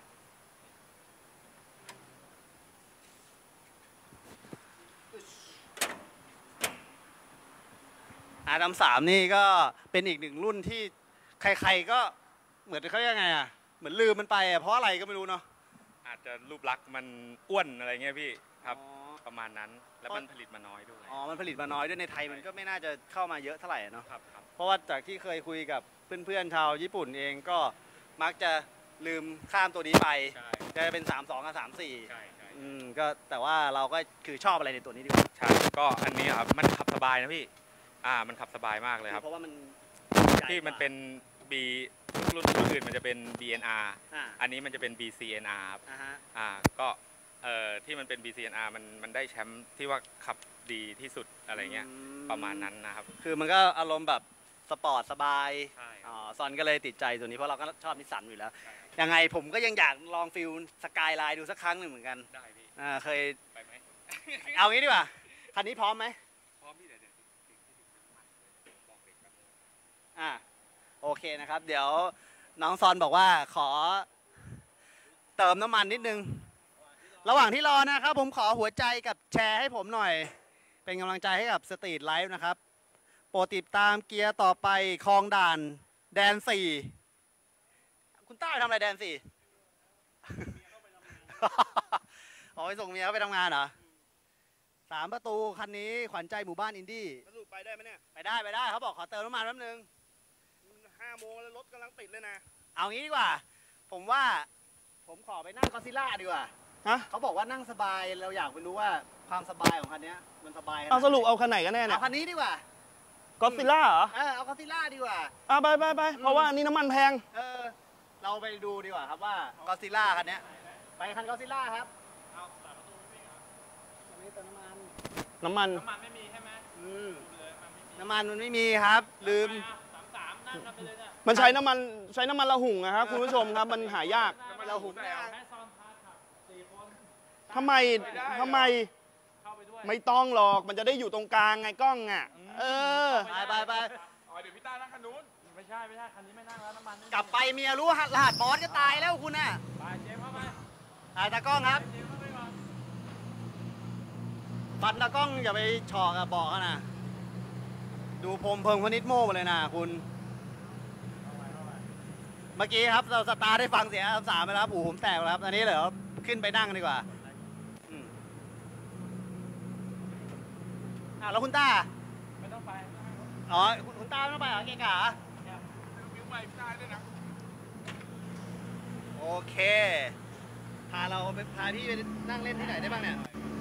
อาร์ สามสิบสาม นี่ก็เป็นอีกหนึ่งรุ่นที่ใครๆก็เหมือนเขาเรียกไงอ่ะเหมือนลืมมันไปอ่ะเพราะอะไรก็ไม่รู้เนาะอาจจะรูปลักษณ์มันอ้วนอะไรเงี้ยพี่ครับอ๋อประมาณนั้นแล้วมันผลิตมาน้อยด้วยอ๋อมันผลิตมาน้อยด้วยในไทยมันก็ไม่น่าจะเข้ามาเยอะเท่าไหร่เนาะครับครับเพราะว่าจากที่เคยคุยกับเพื่อนๆชาวญี่ปุ่นเองก็มักจะลืมข้ามตัวนี้ไปใช่จะเป็น สามสอง กับ สามสี่ใช่ใช่อืมก็แต่ว่าเราก็คือชอบอะไรในตัวนี้ดีกว่าใช่ก็อันนี้ครับมันขับสบายนะพี่อ่ามันขับสบายมากเลยครับเพราะว่ามันที่มันเป็น B รุ่นรุ่นอื่นมันจะเป็น บี เอ็น อาร์อ่าอันนี้มันจะเป็น บี ซี เอ็น อาร์ ครับอ่าฮะอ่าก็เอ่อที่มันเป็น บี ซี เอ็น อาร์ มันมันได้แชมป์ที่ว่าขับดีที่สุดอะไรเงี้ยอืประมาณนั้นนะครับคือมันก็อารมณ์แบบสปอร์ตสบายใช่อ๋อซอนก็เลยติดใจตัวนี้เพราะเราก็ชอบนิสสันอยู่แล้วใช่ครับยังไงผมก็ยังอยากลองฟิลสกายไลน์ดูสักครั้งหนึ่งเหมือนกันได้พี่อ่าเคยไปไหมเอางี้ดีกว่าคันนี้พร้อมไหมพร้อมพี่เดี๋ยวเดี๋ยวถึงที่ถึงน้ำมันบอกเด็กแป๊บนึงอ่าโอเคนะครับ เดี๋ยวน้องซอนบอกว่าขอเติมน้ำมันนิดนึง ระหว่างที่รอนะครับผมขอหัวใจกับแชร์ให้ผมหน่อย เป็นกำลังใจให้กับสตรีทไลฟ์นะครับโปรดติดตามเกียร์ต่อไปคลองด่านแดนสี่คุณต้าไปทำอะไรแดนสี่ อ๋อไปส่งเมียเขาไปทำงานเหรอสามประตูคันนี้ขวัญใจหมู่บ้านอินดี้สรุปไปได้ไหมเนี่ยไปได้ไปได้เขาบอกขอเติมน้ำมันแป๊บนึงห้าโมงแล้วรถกำลังติดเลยนะเอางี้ดีกว่า ผมว่าผมขอไปนั่งกอซิล่าดีกว่าฮะเขาบอกว่านั่งสบายเราอยากไปรู้ว่าความสบายของคันนี้มันสบายขนาดเอาไหนสรุปเอาคันไหนกันแน่เนี่เอายคันนี้ดีกว่าก็ซิล่าเหรอเออเอากอซิล่าดีกว่าอ่ะไปไปไปเพราะว่าอันนี้น้ำมันแพงเออเราไปดูดีกว่าครับว่ากอซิล่าคันนี้ไปคันกอซิล่าครับเอาสามประตูไม่เหรอคันนี้เติมน้ำมันน้ำมันน้ำมันไม่มีใช่ไหมอืมเลยมันไม่มีน้ำมันมันไม่มีครับ ลืมสามสามนั่งกันไปเลยเนี่ยมันใช้น้ำมันใช้น้ำมันละหุ่งนะครับคุณผู้ชมครับมันหายากเราหุบได้แม่ซ้อนพาร์ทขับสี่คนทำไมทำไมเข้าไปด้วยไม่ต้องหรอกมันจะได้อยู่ตรงกลางไงกล้องอ่ะเออไปไปไปอ๋อเดี๋ยวพี่ต้านั่งคันนู้นไม่ใช่ไม่ใช่คันนี้ไม่นั่งแล้วน้ำมันม่มีกลับไปเมียรู้รหัสบอสก็ตายแล้วคุณน่ะไปเจมส์เข้าไปถ่ายตากล้องครับเจมส์เข้าไปก่อนฟันตากล้องอย่าไปฉอกอะบอกเขานะดูพรมเพิงพนิดโม่มาเลยนะคุณ เมื่อกี้ครับเราสตาร์ทได้ฟังเสียงสามไปแล้วครับหูผมแตกแล้วครับอันนี้เดี๋ยวขึ้นไปนั่งดีกว่าอืมอ่ะแล้วคุณต้าไม่ต้องไปไม่ต้องไปอ๋อคุณคุณต้าไม่ต้องไปเหรอเกกามิวใหม่พี่ต้าด้วยนะโอเคพาเราไปพาพี่ไปนั่งเล่นที่ไหนได้บ้างเนี่ย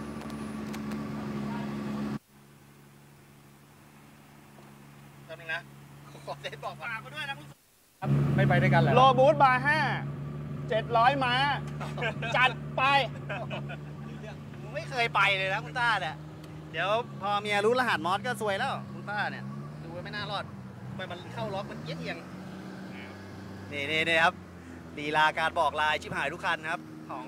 แป๊บนึงนะขอเซฟบอกฝากมาด้วยนะคุณไม่ไปด้วยกันเหรอโลบูทบาร์ห้าเจ็ดร้อยม้า จัดไปผมไม่เคยไปเลยนะคุณต้าเนี่ย เดี๋ยวพอเมียรู้รหัสมอสก็ซวยแล้วคุณต้าเนี่ย ดูว่าไม่น่ารอดไปมันเข้าล็อกมันเอียงเอียงนี่นี่นี่ครับลีลาการบอกลายชิบหายทุกคันครับของ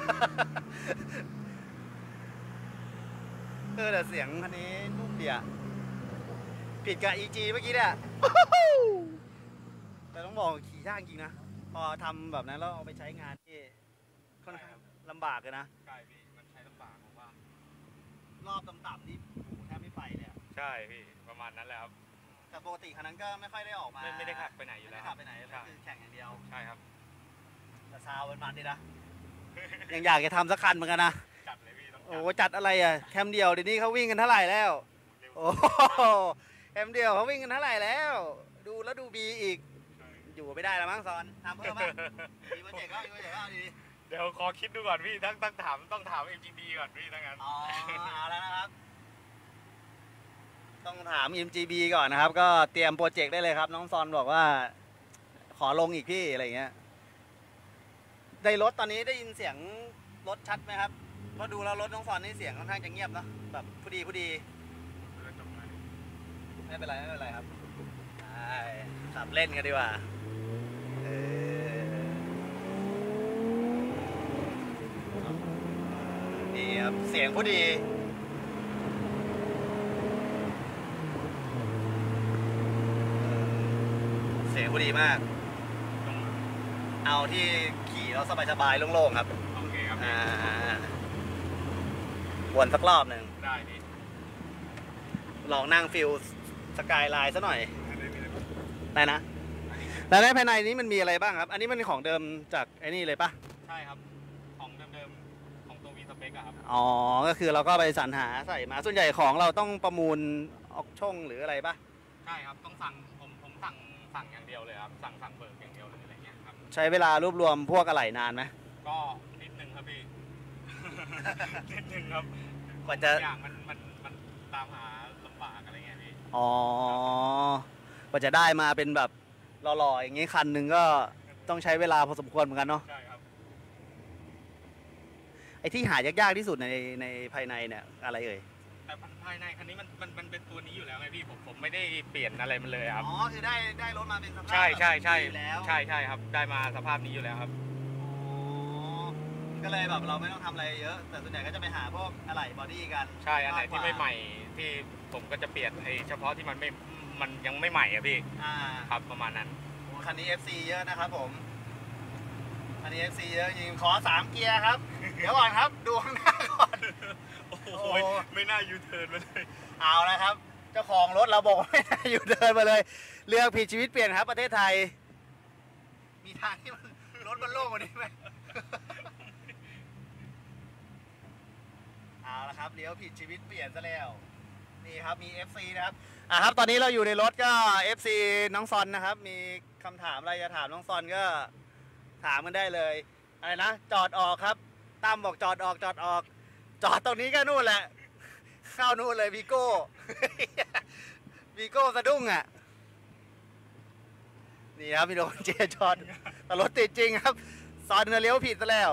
เออแต่เสียงคันนี้นุ่มเดียผิดกับ อี จี เมื่อกี้เนี่ย แต่ต้องบอกขี่ยากจริงนะ พอทำแบบนั้นแล้วเอาไปใช้งานที่ค่อนข้างลำบากเลยนะใช่พี่มันใช้ลำบากผมว่ารอบต่ำๆนี่โอ้โหแทบไม่ไปเลยอะใช่พี่ประมาณนั้นแหละครับแต่ปกติคันนั้นก็ไม่ค่อยได้ออกมาไม่ไม่ได้ขับไปไหนอยู่ไม่แล้ได้วขับไปไหนก็ใช่คือแข่งอย่างเดียวใช่ครับแต่ซาวด์มันมันดีนะ ยังอยากจะทำสักคันเหมือนกันนะจัดเลยพี่ต้องโอ้โหจัดอะไรอ่ะแคมเดียวเดี๋ยวนี้เขาวิ่งกันเท่าไหร่แล้ว โอ้โหแคมเดียวเขาวิ่งกันเท่าไหร่แล้ว ดูแล้วดูบีอีก อยู่ไม่ได้แล้วมั้งซอนทำเพิ่มมั้งมีโปรเจกต์ก็มีโปรเจกต์ก็ดีเดี๋ยวขอคิดดูก่อนพี่ต้องต้องถามต้องถาม เอ็ม จี ดี ก่อนพี่ทั้งนั้นอ๋อเอาแล้วนะครับ ต้องถาม เอ็ม จี บี ก่อนนะครับ ก็เตรียมโปรเจกต์ได้เลยครับ น้องซอนบอกว่า ขอลงอีกพี่อะไรเงี้ยในรถตอนนี้ได้ยินเสียงรถชัดไหมครับเพราะดูแล้วรถน้องซอนนี่เสียงค่อนข้างจะเงียบเนาะแบบผู้ดีผู้ดีไม่เป็นไรไม่เป็นไรครับอ่าขับเล่นกันดีกว่าเออนี่ครับเสียงผู้ดีเสียงผู้ดีมากเอาที่ขี่แล้วสบายๆโล่งๆครับโอเคครับอ่าวนสักรอบหนึ่งได้พี่ลองนั่งฟิลสกายไลน์ซะหน่อยได้นะแล้วในภายในนี้มันมีอะไรบ้างครับอันนี้มันของเดิมจากไอ้นี่เลยปะใช่ครับของเดิมๆของตัววีสเปกอะครับอ๋อก็คือเราก็ไปสรรหาใส่มาส่วนใหญ่ของเราต้องประมูลออกช่องหรืออะไรปะใช่ครับต้องสั่งผมผมสั่งสั่งอย่างเดียวเลยครับสั่งสั่งเบิกอย่างเดียวเลยอะไรเงี้ยครับใช้เวลารวบรวมพวกอะไหล่นานไหมก็นิดนึงครับพี่ นิดนึงครับกว่าจะอย่างมันมันมันตามหาลำบากอะไรเงี้ยพี่อ๋อกว่าจะได้มาเป็นแบบหล่อๆอย่างงี้คันหนึ่งก็ต้องใช้เวลาพอสมควรเหมือนกันเนาะใช่ครับไอ้ที่หายากๆที่สุดในในภายในเนี่ยอะไรเอ่ยแต่ภายในคันนี้มันมันมันเป็นตัวนี้อยู่แล้วไงพี่ผมผมไม่ได้เปลี่ยนอะไรมันเลยครับอ๋อคือได้ได้รถมาเป็นสภาพใช่ใช่ใช่แบบนี้อยู่แล้วใช่ใช่ครับได้มาสภาพนี้อยู่แล้วครับอ๋อก็เลยแบบเราไม่ต้องทำอะไรเยอะ แต่ส่วนใหญ่ก็จะไปหาพวกอะไหล่บอดี้กันใช่อันไหนที่ากกว่าไม่ใหม่ที่ผมก็จะเปลี่ยนไอ้เฉพาะที่มันไม่มันยังไม่ใหม่อะพี่อ่าครับประมาณนั้นโอ้คันนี้ เอฟ ซี เยอะนะครับผมคันนี้ เอฟ ซี เยอะจริงขอสามเกียร์ครับ เดี๋ยวก่อนครับดูข้างหน้าก่อนโอ้โหโอ้ไม่น่ายูเทิร์นมาเลยเอาละครับ เจ้าของรถเราบอกว่าไม่ได้อยู่เดินมาเลยเลือกผิดชีวิตเปลี่ยนครับประเทศไทย มีทางที่มันรถมันโล่งกว่านี้ไหม เอาละครับเลี้ยวผิดชีวิตเปลี่ยนซะแล้วนี่ครับมี เอฟ ซี นะครับอ่ะครับตอนนี้เราอยู่ในรถก็ เอฟ ซี น้องซอนนะครับมีคำถามอะไรจะถามน้องซอนก็ถามกันได้เลยอะไรนะจอดออกครับตั้มบอกจอดออกจอดออก จอดตรงนี้ก็นู่นแหละเข้านู่นเลยวีโก้ วีโก้สะดุ้งอ่ะนี่ครับพี่โดนเจจอดแต่รถติดจริงครับซอนเลี้ยวผิดซะแล้ว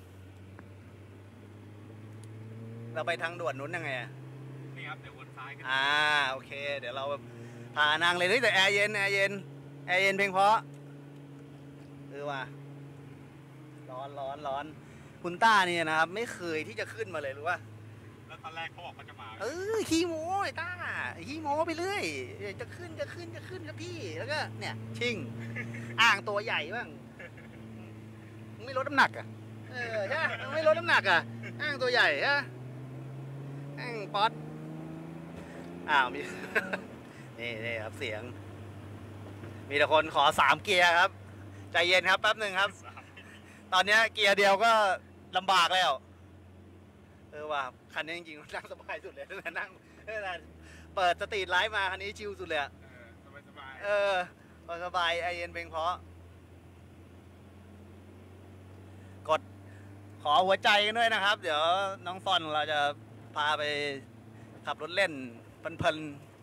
เราไปทางด่วนนู้นยังไงอ่ะนี่ครับเดี๋ยววนซ้ายกันอ่าโอเค เดี๋ยวเราพานางเลยเฮ้ยแต่แอร์เย็นแอร์เย็นแอร์เย็นเพียงเพราะเออว่ะร้อนร้อนร้อนคุณต้าเนี่ยนะครับไม่เคยที่จะขึ้นมาเลยรู้ป่ะแล้วตอนแรกเขาบอกเขาจะมาเออขี้โม้ไอ้ต้าขี้โม้ไปเรื่อยจะขึ้นจะขึ้นจะขึ้นครับพี่แล้วก็เนี่ยชิงอ่างตัวใหญ่บ้างมึงไม่ลดน้ำหนักอ่ะเออใช่มึงไม่ลดน้ำหนักอ่ะอ่างตัวใหญ่ฮะอ่างป๊อตอ้าวมี นี่นี่ครับเสียง มีแต่คนขอสามเกียร์ครับใจเย็นครับแป๊บหนึ่งครับ ตอนนี้เกียร์เดียวก็ลำบากแล้วเออว่าคันนี้จริงๆนั่งสบายสุดเลยตั้งแต่นั่งตั้งแต่เปิดสตรีทไลฟ์มาคันนี้ชิลสุดเลยสบายสบายเออสบายไอเย็นเพียงเพราะกดขอหัวใจกันด้วยนะครับ เดี๋ยวน้องฟอนเราจะพาไปขับรถเล่นเพลิน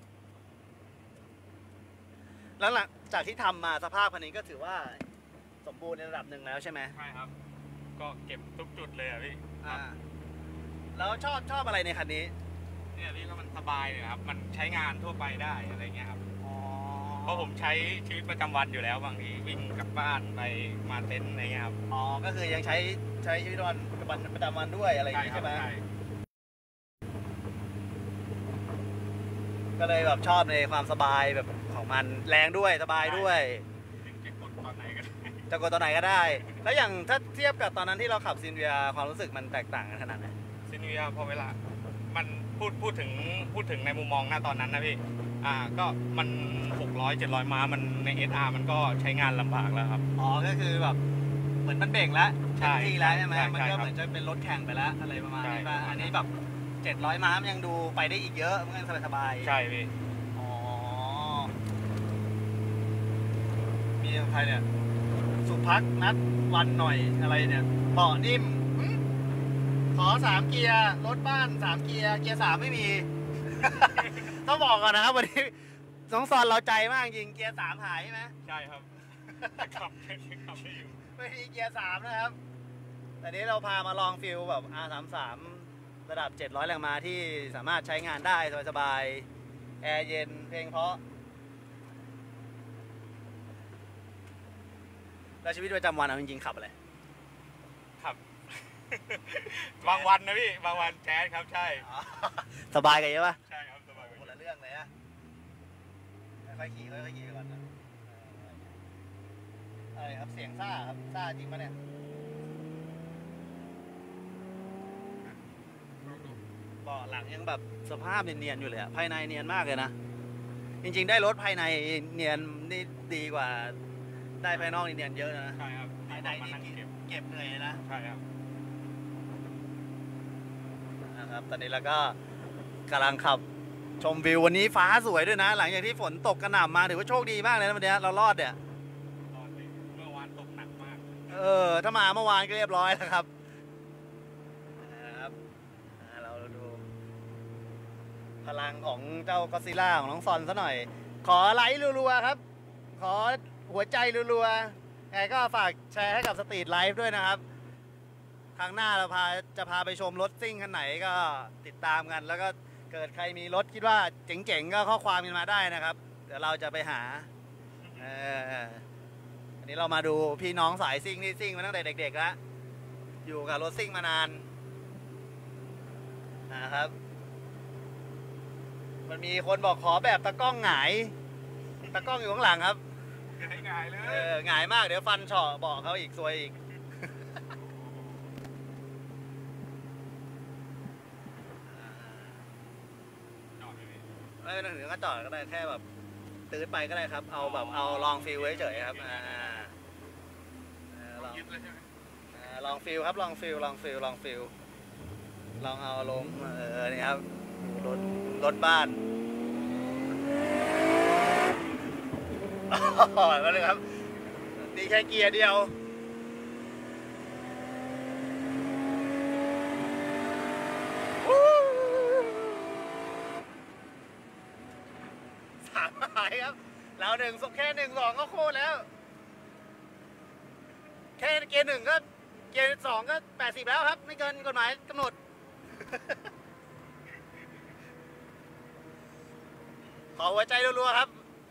ๆแล้วหลังจากที่ทำมาสภาพคันนี้ก็ถือว่าสมบูรณ์ในระดับหนึ่งแล้วใช่ไหมใช่ครับ ก็เก็บทุกจุดเลยอะพี่อ่าแล้วชอบชอบอะไรในคันนี้เนี่ยพี่แล้วมันสบายเลยครับ มันใช้งานทั่วไปได้อะไรเงี้ยครับอ๋อเพราะผมใช้ชีวิตประจำวันอยู่แล้วบางทีวิ่งกลับบ้านไปมาเต็นท์อะไรเงี้ยครับอ๋อก็คือยังใช้ใช้ชีวิตวันประจำวันด้วยอะไรอย่างนี้ครัใช่ไหมใช่ก็เลยแบบชอบในความสบายแบบของมันแรงด้วยสบายด้วยถึงจะกดตอนไหนก็ได้จะกดตัวไหนก็ได้ แล้วอย่างถ้าเทียบกับตอนนั้นที่เราขับซินเวียความรู้สึกมันแตกต่างกันขนาดไหนซินียพอเวลา มันพูดพูดถึงพูดถึงในมุมมองหน้าตอนนั้นนะพี่ อ่าก็มันหกร้อย เจ็ดร้อยม้ามันใน เอส อาร์ มันก็ใช้งานลำบากแล้วครับอ๋อก็คือแบบเหมือนมันเบ่งแล้วใช่เต็มที่แล้วใช่ไหมใช่มันใช่ก็ครับเหมือนจะเป็นรถแข่งไปแล้วอะไรประมาณนี้ใช่ป่ะอันนี้แบบเจ็ดร้อยม้ามันยังดูไปได้อีกเยอะมันก็สบายๆใช่พี่อ๋อ มีใครเนี่ย สุพักนัดวันหน่อยอะไรเนี่ยเบาะนิ่มหึขอสามเกียร์รถบ้านสามเกียร์เกียร์สามไม่มี ต้องบอกก่อนนะครับวันนี้น้องซอนเราใจมากจริงเกียร์สามหายใช่ไหมใช่ครับขับขับไม่อยู่ไม่มีเกียร์สามนะครับ แต่นี้เราพามาลองฟิลแบบ อาร์ สามสิบสาม ระดับเจ็ดร้อยแรงม้าที่สามารถใช้งานได้สบายๆแอร์เย็นเพลงเพราะแล้วชีวิตประจำวันเอาจริงๆขับอะไรครับ บางวันนะพี่บางวันแจ๊สครับใช่สบายกันใช่ปะใช่ครับสบายกว่าคนละเรื่องเลยอะค่อยๆขี่ค่อยๆขี่ก่อนนะอะไรครับเสียงซ่าครับซ่าจริงปะเนี่ยเบาะหลังยังแบบสภาพเนียนๆอยู่เลยอะภายในเนียนมากเลยนะจริงๆได้รถภายในเนียนนี่ดีกว่าได้ภายนอกนี่เนียนเยอะนะใช่ครับภายในนี่เก็บเก็บเหนื่อยนะใช่ครับนะครับตอนนี้เราก็กำลังขับชมวิววันนี้ฟ้าสวยด้วยนะ หลังจากที่ฝนตกกระหน่ำมาถือว่าโชคดีมากเลยนะวันนี้เรารอดเนี่ยตอนนี้เมื่อวานตกหนักมากเออถ้ามาเมื่อวานก็เรียบร้อยแล้วครับนะครับอ่าเราดู พลังของเจ้าก็อดซิลล่าของน้องซอนซะหน่อย ขอไลค์รัวๆครับ ขอหัวใจรัวๆไงก็ฝากแชร์ให้กับสตรีทไลฟ์ด้วยนะครับ ครั้งหน้าเราพาจะพาไปชมรถซิ่งคันไหนก็ติดตามกัน แล้วก็เกิดใครมีรถคิดว่าเจ๋งๆก็ข้อความกันมาได้นะครับ เดี๋ยวเราจะไปหาเอออันนี้เรามาดูพี่น้องสายซิ่งที่ซิ่งมาตั้งแต่เด็กๆแล้วอยู่กับรถซิ่งมานานนะครับมันมีคนบอกขอแบบตะกล้องหงายตะกล้องอยู่ข้างหลังครับอย่าให้ง่ายเลยเออหงายมากเดี๋ยวฟันเฉาะบอกเขาอีกซวยอีก ไม่ต้องถึงก็จอดก็ได้แค่แบบตื้อไปก็ได้ครับ เอาแบบเอาลองฟิลไว้เฉยครับอ่าเออลองอ่าลองฟิลครับลองฟิลลองฟิลลองฟิลลองเอาลงเออนี่ครับรถรถบ้านอ๋อก็เลยครับนี่แค่เกียร์เดียวสามหายครับเราหนึ่งแค่หนึ่งสองก็โคตรแล้ว แค่เกียร์หนึ่งก็เกียร์สองก็แปดสิบแล้วครับ ไม่เกินกฎหมายกำหนด ขอหัวใจรัวๆครับ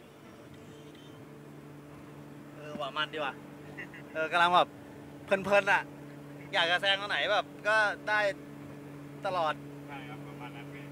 เออว่ามันดีว่ะ เออกำลังแบบเพลินๆอ่ะ อยากจะแซงตรงไหนแบบ ก็ได้ตลอดใช่ครับประมาณนั้นพี่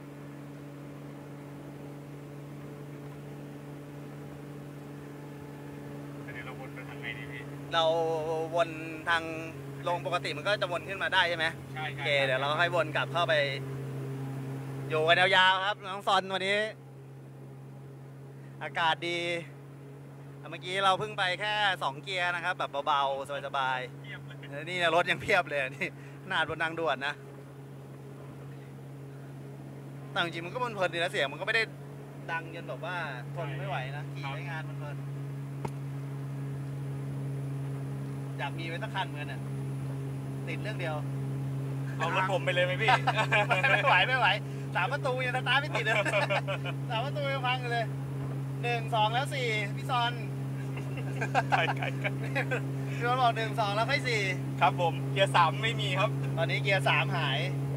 เดี๋ยวเราวนไปทางไหนดีพี่เราวนทางลงปกติมันก็จะวนขึ้นมาได้ใช่ไหมใช่โอใช่เคเดี๋ยวเราค่อยวนกลับเข้าไป อยู่กันยาวๆครับน้องซอนวันนี้ อากาศดีอ่ะเมื่อกี้เราเพิ่งไปแค่สองเกียร์นะครับ แบบเบาๆสบายเทียบเลยๆแล้วนี่นะรถยังเพียบเลยนี่ขนาดบนทางด่วนนะแต่จริงๆมันก็เพลินๆดีนะเสียงมันก็ไม่ได้ดังจนแบบว่าทนไม่ไหวนะขี่ใช้งานมันเพลินอยากมีไว้สักคันเหมือนกันเนี่ยติดเรื่องเดียวเอารถผมไปเลยไหมพี่ไม่ไหวไม่ไหวสามประตูยังสตาร์ทไม่ติดเลย สามประตูยังพังอยู่เลยหนึ่งสองแล้วสี่พี่ซอนไกลไกลไกลพี่ซอนบอกหนึ่งสองแล้วค่อยสี่ครับผมเกียร์สามไม่มีครับตอนนี้เกียร์สามหาย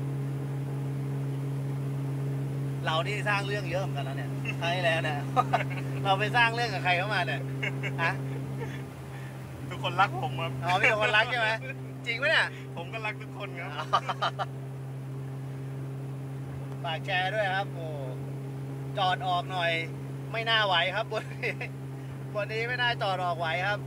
เรานี่สร้างเรื่องเยอะเหมือนกันแล้วเนี่ยใช่แล้วเนี่ย เราไปสร้างเรื่องกับใครเข้ามาเนี่ยฮะทุกคนรักผมครับอ๋อมีแต่คนรักใช่ไหมจริงไหมเนี่ยผมก็รักทุกคนครับฝากแชร์ด้วยครับโอ้จอดออกหน่อย ไม่น่าไหวครับบนนี้บนนี้ไม่น่าจอดออกไหวครับ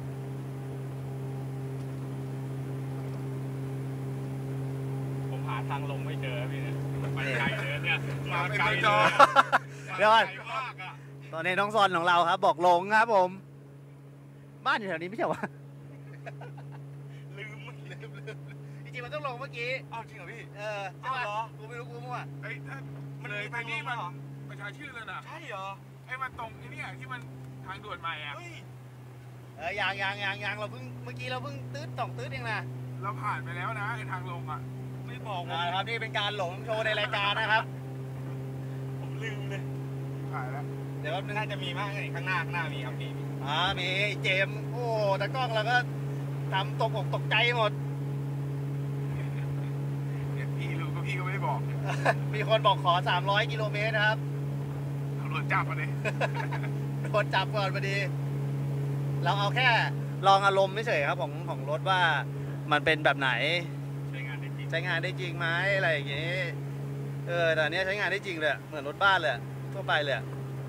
ผมหาทางลงไม่เจอพี่เนี่ยไปไกลเลยเนี่ยมาไกลเลยเดี๋ยวก่อนไกลมากอะตอนนี้น้องซอนของเราครับ บอกลงครับผม บ้านอยู่แถวนี้ไม่ใช่วะลืมลืมลืมจริงๆมันต้องลงเมื่อกี้อ้าวจริงเหรอพี่เออใช่ปะอ้าวเหรอกูไม่รู้กูมั่วไอ้ถ้ามันเลยมีไปทางลนี่งมันเหรอประชาชื่นเลยนะใช่เหรอไอ้มันตรงไอ้เนี่ยที่มันทางด่วนใหม่อ่ะเฮ้ยเออยังยังยังยังเราเพิ่งเมื่อกี้เราเพิ่งตืดสองตืดเองนะเราผ่านไปแล้วนะไอ้ทางลงอ่ะไม่บอกผมอ่าครับนี่เป็นการหลงโชว์ในรายการนะครับผมลืมเลยผ่านแล้วเดี๋ยวแป๊บนึงน่าจะมีมากเลยข้างหน้าข้างหน้ามีครับพี่อ่ามีเจมส์โอ้แต่กล้องเราก็ทำตกอกตกใจหมดเนี่ยพี่รู้ก็พี่ก็ไม่ได้บอกมีคนบอกขอสามร้อยกิโลเมตรนะครับตำรวจจับมาเลยโดนจับก่อนพอดี เราเอาแค่ลองอารมณ์ไม่เฉยครับของของรถว่ามันเป็นแบบไหนใช้งานได้จริงใช้งานได้จริงไหมอะไรอย่างเงี้ยเออแต่อันเนี้ยใช้งานได้จริงเลยเหมือนรถบ้านเลยทั่วไปเลย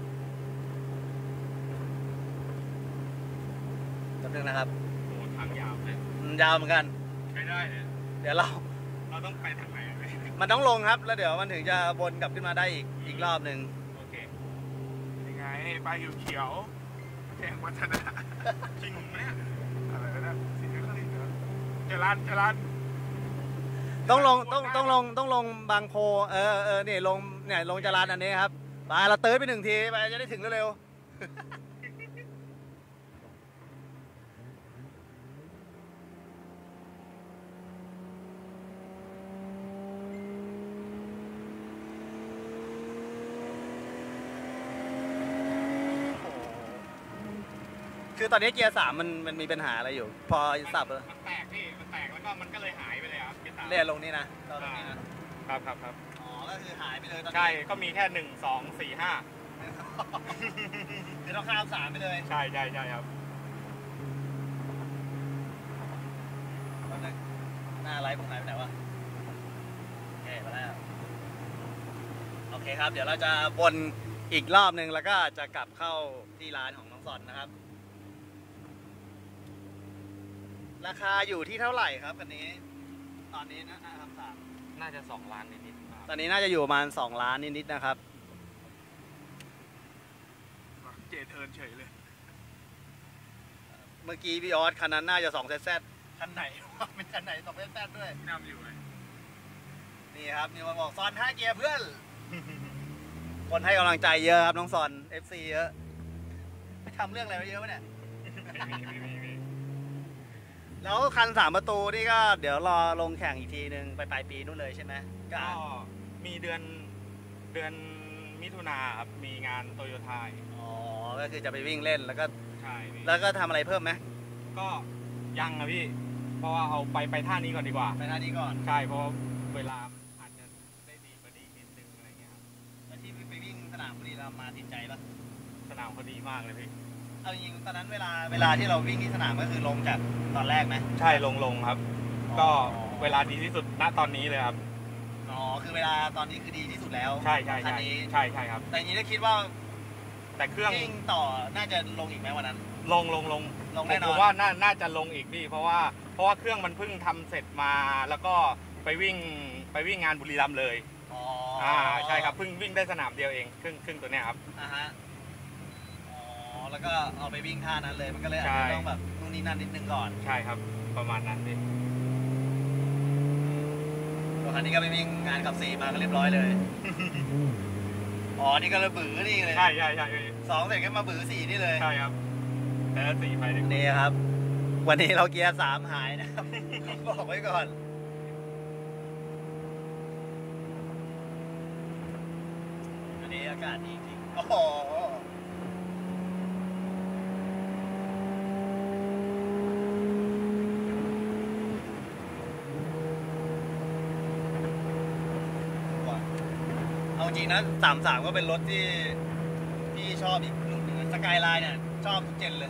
จำนึงนะครับโอ้ทางยาวเลยมันยาวเหมือนกันใช้ได้เลยเดี๋ยวเราเราต้องไปทางไหนเลยมันต้องลงครับ แล้วเดี๋ยวมันถึงจะวนกลับขึ้นมาได้อีกอีกรอบหนึ่งโอเคยังไงป้ายเขียวๆแจ้งวัฒนะจริงไหมเนี่ยอะไรนะสิงห์นครินทร์เหรอจรัญจรัญต้องลงต้องต้องลงต้องลงบางโพเออเออนี่ลงเนี่ยลงจราจรอันนี้ครับไปเราเติร์ดไปหนึ่งทีไปจะได้ถึงเร็วๆคือตอนนี้เกียร์สามมันมันมีปัญหาอะไรอยู่ พอสับแล้วมันแตกพี่ มันแตกแล้วก็มันก็เลยหายไปเลยครับพี่สาวเรียนลงนี่นะตรงนี้นะครับครับครับอ๋อก็คือหายไปเลยตอนนี้ใช่ ก็มีแค่หนึ่งสองสี่ห้าคือต้องข้ามสามไปเลยใช่ใช่ใช่ครับตอนนั้นหน้าไลฟ์ผมหายไปไหนวะโอเคมาแล้วโอเคครับ เดี๋ยวเราจะวนอีกรอบหนึ่งแล้วก็จะกลับเข้าที่ร้านของน้องซอนนะครับ ราคาอยู่ที่เท่าไหร่ครับอันนี้ ตอนนี้นะครับสามน่าจะสองล้านนิดๆครับตอนนี้น่าจะอยู่ประมาณสองล้านนิดๆนะครับเจเทิร์นเฉยเลยเมื่อกี้พี่ออสคันนั้นน่าจะสองแซดแซดคันไหนวะเป็นคันไหนสองแซดแซดด้วยพี่นำอยู่ไหมนี่ครับมีคนบอกซอนห้าเกียร์เพื่อน คนให้กำลังใจเยอะครับน้องซอน เอฟ ซี เยอะไปทำเรื่องอะไรไว้เยอะปะเนี่ย แล้วคันสามประตูนี่ก็เดี๋ยวรอลงแข่งอีกทีนึงไปปลายปีนู่นเลยใช่ไหมก็มีเดือนเดือนมิถุนาครับ มีงานโตโยต้าอ๋อ ก็คือจะไปวิ่งเล่นแล้วก็ใช่พี่แล้วก็ทำอะไรเพิ่มไหมก็ยังนะพี่ เพราะว่าเอาไปไปท่านี้ก่อนดีกว่าไปท่านี้ก่อนใช่ เพราะเวลาอาจจะได้ดีกว่านี้นิดนึงอะไรเงี้ยครับแล้วที่ไปวิ่งสนามบุรีรัมย์มาติดใจปะสนามเขาดีมากเลยพี่เอาจริงๆตอนนั้นเวลาเวลาที่เราวิ่งที่สนามก็คือลงจากตอนแรกไหมใช่ลงลงครับอ๋อก็เวลาดีที่สุดณตอนนี้เลยครับอ๋อ คือเวลาตอนนี้คือดีที่สุดแล้วใช่ใช่คันใช่นี้ใช่ใช่ครับแต่จริงๆถ้าคิดว่าแต่เครื่องวิ่งต่อน่าจะลงอีกไหมวันนั้นลงลงลงลงแน่นอนผมว่าน่าน่าจะลงอีกพี่ เพราะว่าเพราะว่าเครื่องมันเพิ่งทำเสร็จมา แล้วก็ไปวิ่งไปวิ่งงานบุรีรัมย์เลยอ๋ออ่าใช่ครับเพิ่งวิ่งได้สนามเดียวเองครึ่งครึ่งตัวเนี้ยครับอ่าฮะ อ๋อ แล้วก็เอาไปวิ่งท่านั้นเลย มันก็เลยอาจใช่จะต้องแบบนู่นนี่นั่นนิดนึงก่อนใช่ครับ ประมาณนั้นพี่ตัวคันนี้ก็ไปวิ่งงานขับสี่มาก็เรียบร้อยเลย อ๋อ นี่ก็เลยบื้อนี่เลยใช่ใช่ใช่พี่สองเสร็จก็มาบื้อสี่นี่เลยใช่ครับแต่ละสีไปดินี่ครับ วันนี้เราเกียร์สามหายนะครับ บอกไว้ก่อน อันนี้อากาศดีจริงโอ้โหเอาจริงนะสามสามก็เป็นรถที่ที่ชอบอีกรุ่นหนึ่งสกายไลน์เนี่ย ชอบทุกเจนเลย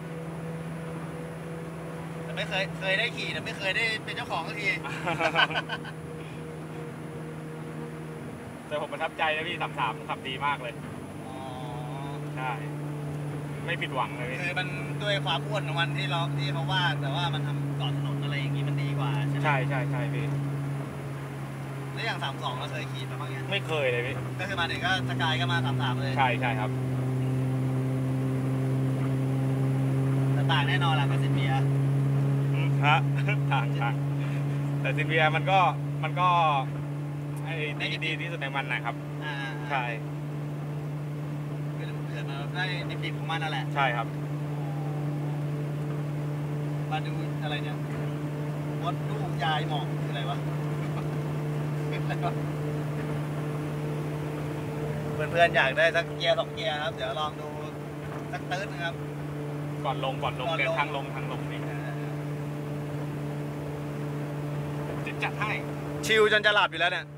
แต่ไม่เคยเคยได้ขี่แต่ไม่เคยได้เป็นเจ้าของสักทีแต่ผมประทับใจนะพี่สามสามขับดีมากเลยอ๋อใช่ ไม่ผิดหวังเลยพี่คือมันด้วยความอ้วนของมันที่เราที่เขาว่า แต่ว่ามันทำก่อนถนนอะไรอย่างนี้มันดีกว่าใช่ไหมใช่ใช่ใช่พี่แล้วอย่างสามสองเราเคยขี่มาบ้างยังไม่เคยเลยพี่ก็คือมาถึงก็สกายก็มาสามสามเลยใช่ใช่ครับแต่ต่างแน่นอนแหละกับซินเบียอืมฮะ ต่างต่างแต่ซินเบียมันก็มันก็ไอ้ดีดีที่สุดในมันนะครับอ่าใช่คือเกิดมาได้ดิบๆของมันนั่นแหละใช่ครับมาดูอะไรเนี่ยวัดลูกยายหมอกคืออะไรวะ เพื่อนๆอยากได้สักเกียร์สองเกียร์ครับ เดี๋ยวลองดูสักตื้นนะครับก่อนลงก่อนลงก่อนลงเดินทางลงทางลงนี่จะจัดให้ชิลจนจะหลับอยู่แล้วเนี่ย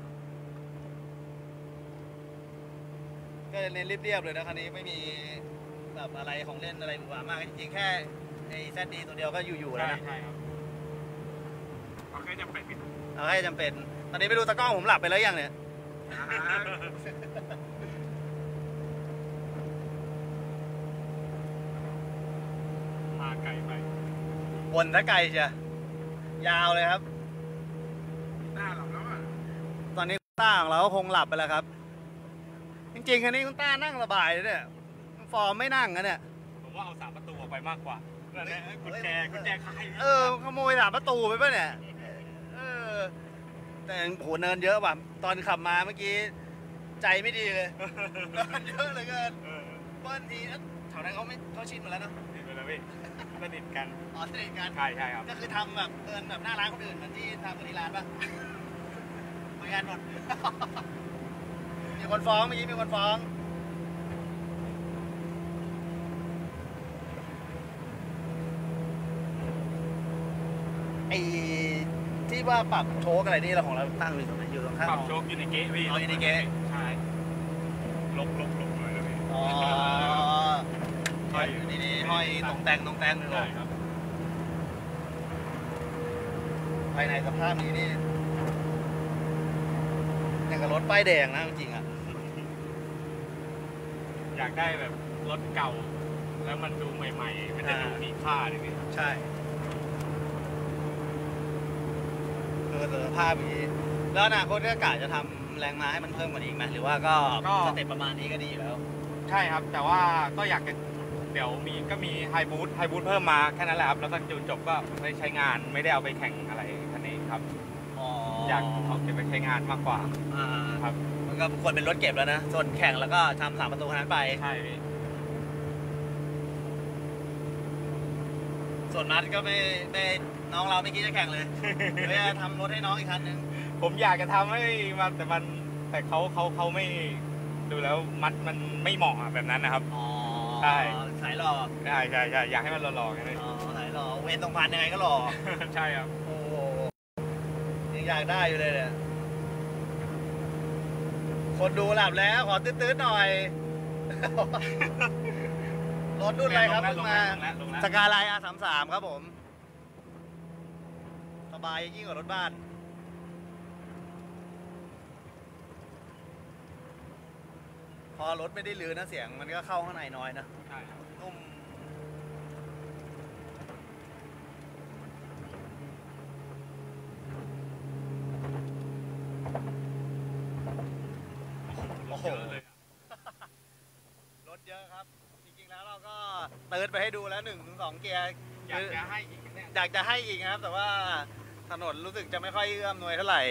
ก็เน้นเรียบๆเลยนะคันนี้ไม่มีแบบอะไรของเล่นอะไรหวือหวามากจริงๆแค่ไอ้แซดดีตัวเดียวก็อยู่ๆแล้วนะใช่ครับเอาแค่จำเป็นปิดเอาให้จำเป็น ตอนนี้ไม่รู้ตะกล้องผมหลับไปแล้วยังเนี่ยมาไกลไปวนซะไกลเชียยาวเลยครับหน้าหลับแล้วอ่ะตอนนี้คุณต้าของเราก็คงหลับไปแล้วครับ จริงๆคันนี้คุณต้านั่งสบายเลยเนี่ยฟอร์มไม่นั่งนะเนี่ยผมว่าเอาสามประตูออกไปมากกว่านั่นแหละกุญแจกุญแจใครเออขโมยสามประตูไปป่ะเนี่ย เออ แต่โหเนินเยอะว่ะตอนขับมาเมื่อกี้ใจไม่ดีเลย เนินเยอะเหลยเกินเบิ้ลทีนะแถวนั้นเขาไม่เขาชินหมดแล้วเนาะติดไปแล้วพี่สนิทกันอ๋อสนิทกันใช่ใช่ครับก็คือทำแบบเดินแบบหน้าร้านคนอื่นเหมือนที่ทำกันที่ร้านป่ะเหมือนกันหมด มีคนฟ้องเมื่อกี้มีคนฟ้อง ไอ้ที่ว่าปรับโชคอะไรนี่เราของเราตั้งอยู่ตรงไหนอยู่ตรงข้างปรับโชคยูนิเกะพี่อ๋อยูนิเกะใช่ลบลบลบเลยแล้วพี่อ๋อห้อยนี่นี่ห้อยตรงแต่งตรงแต่งเลยใช่ครับภายในสภาพนี้นี่อย่างกับรถป้ายแดงนะจริงๆอ่ะอยากได้แบบรถเก่า แล้วมันดูใหม่ๆมันจะดูมีค่าเลยพี่ใช่คือสภาพอย่างนี้แล้วอนาคตก็กะจะทำแรงม้าให้มันเพิ่มกว่านี้อีกไหมหรือว่าก็สเต็ปประมาณนี้ก็ดีอยู่แล้วใช่ครับ แต่ว่าก็อยากจะเดี๋ยวมีก็มีไฮบูทไฮบูทเพิ่มมาแค่นั้นแหละครับแล้วก็จูนจบก็ไม่ใช้งานไม่ได้เอาไปแข่งอะไรคันนี้ครับอ๋ออยากเอาเก็บไปใช้งานมากกว่าอ่าครับมันก็ควรเป็นรถเก็บแล้วนะ ส่วนแข่งแล้วก็ทำสามประตูคันนั้นไปใช่พี่ส่วนนัดก็ไม่ไม่น้องเราไม่คิดจะแข่งเลย ไม่จะทำรถให้น้องอีกคันนึงผมอยากจะทำให้มันแต่มันแต่เขาเขาเขาไม่ดูแล้วมัดมันไม่เหมาะอะแบบนั้นนะครับอ๋อใช่สายหล่อใช่ใช่ใช่อยากให้มันหล่อๆกันเลยอ๋อสายหล่อเวนตรงพันยังไงก็หล่อใช่ครับโอ้โหยังอยากได้อยู่เลยเนี่ย คนดูหลับแล้วขอตื้นๆหน่อย รถรุ่นอะไรครับลเพิ่งงแล้วมาลงแล้วลงแล้วสกาไลน์ อาร์ สามสาม ครับผม สบายยิ่งกว่ารถบ้าน พอรถไม่ได้ลื้อนะเสียงมันก็เข้าข้างในน้อยนะใช่ครับนุ่ม โอ้โหเยอะเลยรถเยอะครับ จริงๆแล้วเราก็เติร์ดไปให้ดูแล้วหนึ่งถึงสองเกียร์อยากจะให้อีกเนี่ยอยากจะให้อีกนะครับ แต่ว่าถนนรู้สึกจะไม่ค่อยเอื้อมหน่วยเท่าไหร่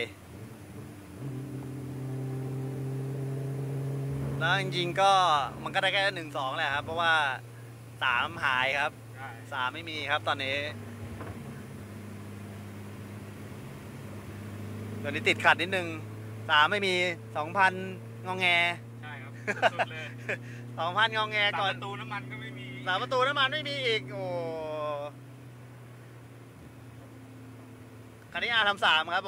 แล้วจริงๆก็มันก็ได้แค่หนึ่งสองแหละครับ เพราะว่าสามหายครับใช่สามไม่มีครับตอนนี้ ตอนนี้ติดขัดนิดนึงสามไม่มีสองพันงองแงใช่ครับสุดเลยสองพันงองแงสามก่อปนระตูน้ำมันก็ไม่มีสามประตูน้ำมันไม่มีอีก โอ้คันนี้ อาร์ สามสาม ครับผม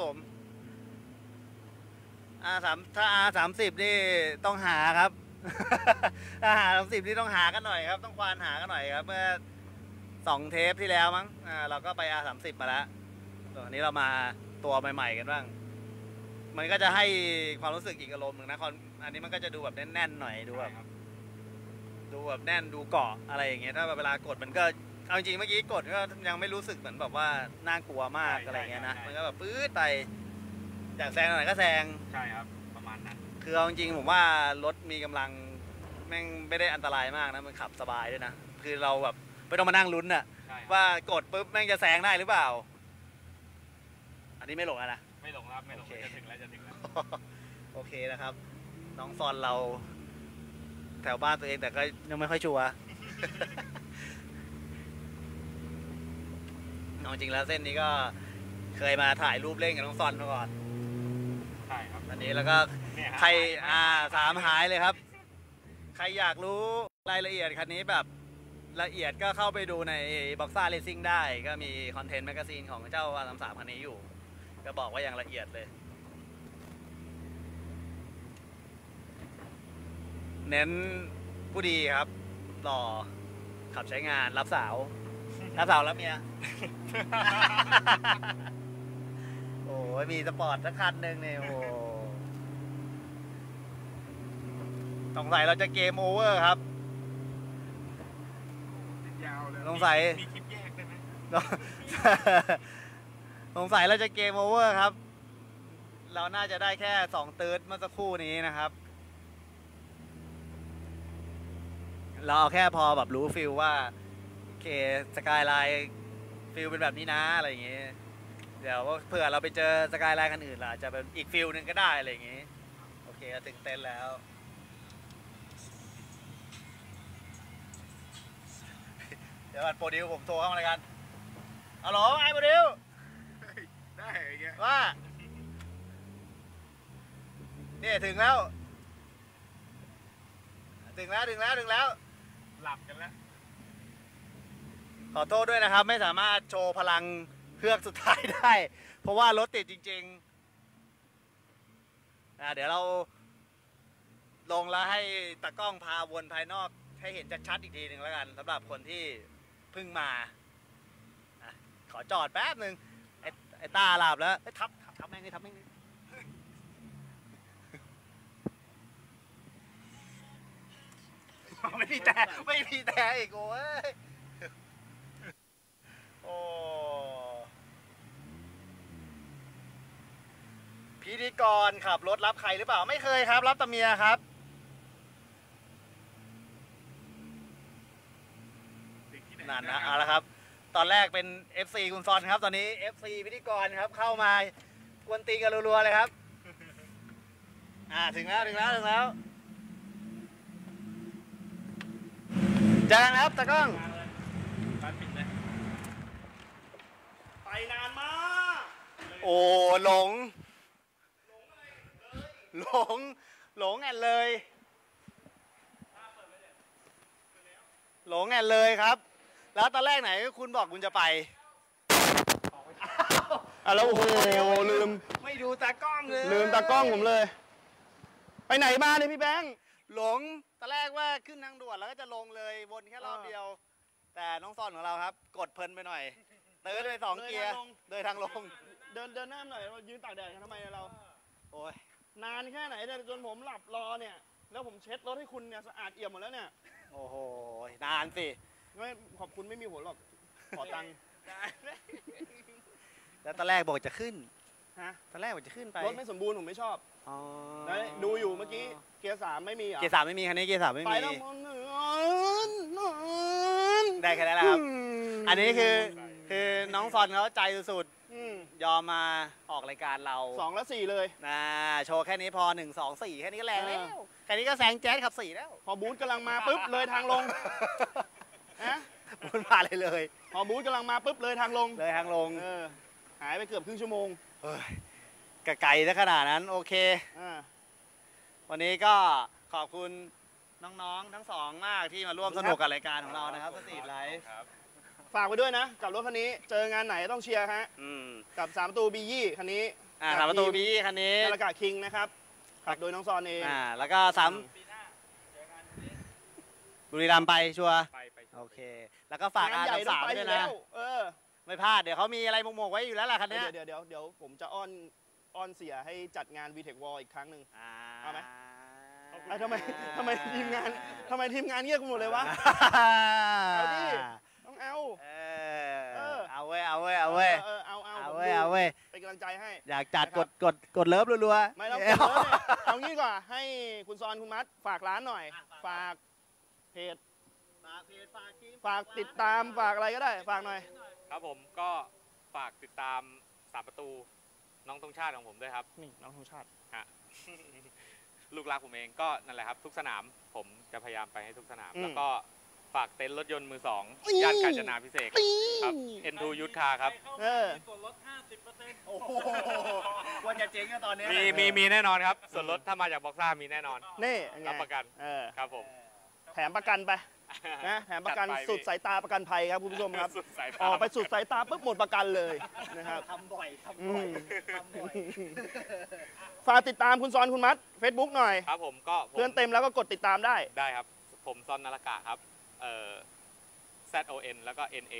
อาร์ สาม ถ้า อาร์ สามสิบ นี่ต้องหาครับ ถ้า อาร์ สามสิบ นี่ต้องหากันหน่อยครับ ต้องควานหากันหน่อยครับ เมื่อสองเทปที่แล้วมั้งอ่าเราก็ไป อาร์ สามสิบ มาแล้วส่วนอันนี้เรามาตัวใหม่ๆกันบ้าง มันก็จะให้ความรู้สึกอีกอารมณ์หนึ่งนะคอนอันนี้มันก็จะดูแบบแน่นๆหน่อยดูแบบ ดูแบบแน่นดูเกาะอะไรอย่างเงี้ยถ้าเวลากดมันก็เอาจริงเมื่อกี้กดก็ยังไม่รู้สึกเหมือนแบบว่าน่ากลัวมากใช่อะไรเงี้ยนะใช่มันก็แบบปื๊ดไปอยากแซงหน่อยก็แซงใช่ครับประมาณนั้นคือเอาจริงผมว่ารถมีกำลังแม่งไม่ได้อันตรายมากนะมันขับสบายด้วยนะคือเราแบบไม่ต้องมานั่งลุ้นอะใช่ครับว่ากดปุ๊บแม่งจะแซงได้หรือเปล่า อันนี้ไม่หลงแล้วนะไม่หลงครับไม่หลงโอเคจะถึงแล้วจะถึงแล้วโอเคนะครับ น้องซอนเราแถวบ้านตัวเองแต่ก็ยังไม่ค่อยชัวร์ เอาจริงแล้วเส้นนี้ก็เคยมาถ่ายรูปเล่นกับน้องซอนมาก่อนใช่ครับอันนี้แล้วก็เนี่ยใครอ่าสามหายเลยครับ ใครอยากรู้รายละเอียดคันนี้แบบละเอียดก็เข้าไปดูใน Boxer Racing ได้ก็มีคอนเทนต์แมกกาซีนของเจ้า อาร์ สามสาม คันนี้อยู่ ก็บอกว่าอย่างละเอียดเลย เน้นผู้ดีครับหล่อขับใช้งานรับสาวถ้าสาวแล้วเมีย โอ้ยมีสปอร์ตสักคันหนึ่งเนี่ยโอ้สงสัยเราจะเกมโอเวอร์ครับยาวเลยสงสัยมีคลิปแยกได้ไหมสงสัยเราจะเกมโอเวอร์ครับ เราน่าจะได้แค่สองตืดเมื่อสักครู่นี้นะครับ เราเอาแค่พอแบบรู้ฟิลว่าโอเคสกายไลน์ฟิลเป็นแบบนี้นะอะไรอย่างเงี้ยเดี๋ยวเผื่อเราไปเจอสกายไลน์กันอื่นล่ะจะเป็นอีกฟิลหนึ่งก็ได้อะไรอย่างงี้โอเคก็ถึงเต้นแล้วเดี๋ยวก่อนโปรดิวผมโทรเข้ามาเลยกันฮัลโหลไอ้โปรดิวได้อย่างเงี้ยว่าเนี่ยถึงแล้ว ถึงแล้วถึงแล้วถึงแล้วหลับกันแล้วขอโทษด้วยนะครับ ไม่สามารถโชว์พลังเครื่องสุดท้ายได้ เพราะว่ารถติดจริงๆนะเดี๋ยวเราลงแล้วให้ตากล้องพาวนภายนอกให้เห็นชัดๆอีกทีหนึ่งแล้วกันสำหรับคนที่เพิ่งมาอ่ะขอจอดแป๊บหนึ่งไอ้ไอ้ตาหลับแล้วเอ้ยทับทับทับแม่งนี่ทับแม่งนี่ไม่มีแต่ไม่มีแต่อีกโอ้ยโอ้พิธีกรขับรถรับใครหรือเปล่าไม่เคยครับรับแต่เมียครับ นั่นนะเอาละครับ ตอนแรกเป็น เอฟ ซี คุณซอนครับ ตอนนี้ เอฟ ซี พิธีกรครับ เข้ามากวนตีกันรัวๆเลยครับ อ่า ถึงแล้ว ถึงแล้ว ถึงแล้วเจอกันครับตากล้องไปนานมากโอ้ หลง หลง หลงแอนเลย หลงแอนเลยครับ แล้วตอนแรกไหนคุณบอกคุณจะไปอ่ะแล้วโอ้โหลืมไม่ดูตากล้องเลยลืมตากล้องผมเลย ไปไหนมาเนี่ยพี่แบงค์หลงตอนแรกว่าขึ้นทางด่วนแล้วก็จะลงเลยวนแค่รอบเดียว แต่น้องซอนของเราครับ กดเพลินไปหน่อยเติร์ดไปสองเกียร์เดินทางลงเดินเดินหน้าหน่อยเรายืนตากแดดกันทำไมเนี่ยเราโอ้ยนานแค่ไหนเนี่ยจนผมหลับรอเนี่ย แล้วผมเช็ดรถให้คุณเนี่ยสะอาดเอี่ยมหมดแล้วเนี่ยโอ้โหนานสิไม่ขอบคุณไม่มีผลหรอก ขอตังค์แล้วตอนแรกบอกจะขึ้นฮะตอนแรกบอกจะขึ้นไปรถไม่สมบูรณ์ผมไม่ชอบอ๋อแล้วดูอยู่เมื่อกี้เกียร์สามไม่มีเหรอ่ะเกียร์สามไม่มีคันนี้เกียร์สามไม่ไปมีแล้วมันนอนได้แค่นั้นแหละครับ อันนี้คือคือน้องซอนเขาใจสุดอืมๆยอมมาออกรายการเราสองและสี่เลยนะโชว์แค่นี้พอหนึ่งสองสี่แค่นี้ก็แรงแล้วเออแค่นี้ก็แซงแจ๊สขับสี่แล้วพอบูธกำลังมาปุ๊บเลยทางลงฮะมันมาเลยเลยพอบูธกำลังมาปุ๊บเลยทางลงเลยทางลงเออหายไปเกือบครึ่งชั่วโมงเอ้ยกะไก่ซะขนาดนั้นโอเคอ่าวันนี้ก็ขอบคุณน้องๆทั้งสองมากที่มาร่วมสนุกกับรายการของเรานะครับสตรีทไลฟ์ฝากไปด้วยนะ กับรถคันนี้เจองานไหนต้องเชียร์ฮะอืมกับสามประตูบียี่คันนี้อ่าสามประตูบีคันนี้นาฬิกาคิงนะครับขับโดยน้องซอนเองอ่าแล้วก็สามบุรีรัมย์ไปชัวร์ไปไปโอเค แล้วก็ฝากงาอานใหญ่สามต้องไปด้วยอยู่นะแล้วเออไม่พลาดเดี๋ยวเขามีอะไรหมกๆไว้อยู่แล้วล่ะคันเนี้ยเดี๋ยวเดี๋ยวเดี๋ยวผมจะอ้อนอ้อนเสียให้จัดงาน วี เทค Wall อีกครั้งหนึ่งอ่าเอาไหม ไอ้ทำไมทำไมทีมงานทำไมทีมงานเงียบกันหมดเลยวะ เอาดิ ต้องเอาเอเอออเอาเว้ยเอาเว้ยเอาเว้ยเออเอาเอาเอาผมเว้ยดูเอาเว้ยเป็นกำลังใจให้อยากจัดนะคกรับดกดกดเลิฟรัวๆไม่ต้องเปิดเลยเอางี้ดีกว่าให้คุณซอนคุณมัดฝากร้านหน่อย ฝากเพจฝากเพจฝากทีมฝากติดตามฝากอะไรก็ได้ ฝากหน่อยครับผมก็ฝากติดตามสามประตูน้องธงชาติของผมด้วยครับนี่น้องธงชาติฮะ ลูกรักผมเองก็นั่นแหละครับ ทุกสนามผมจะพยายามไปให้ทุกสนามอืมแล้วก็ฝากเต็นท์รถยนต์มือสองอี้ย่านกาญจนาพิเศษกครับ เอ็น ทู ยูทคาครับเออโอ้โหว่าจะเจ๊งกันตอนเนี้ยมีมีมีแน่นอนครับ ส่วนลดถ้ามาจากบ็อกซ่ามีแน่นอนนี่ยังไงรับประกันเออครับผมแถมประกันไปนะแถมประกันจัดไปสุดสายตาประกันภัยครับคุณผู้ชมครับสุดสายอตาอกไปสุดสายตาปุ๊บหมดประกันเลยนะครับทำบ่อยทำอืบ่อยมทำบ่อยฝากติดตามคุณซอนคุณมัด Facebook หน่อยครับผมก็ผมเพื่อนเต็มแล้วก็กดติดตามได้ได้ครับ ผมซอนนาฬกะครับเอ่อ Z O N แล้วก็ N A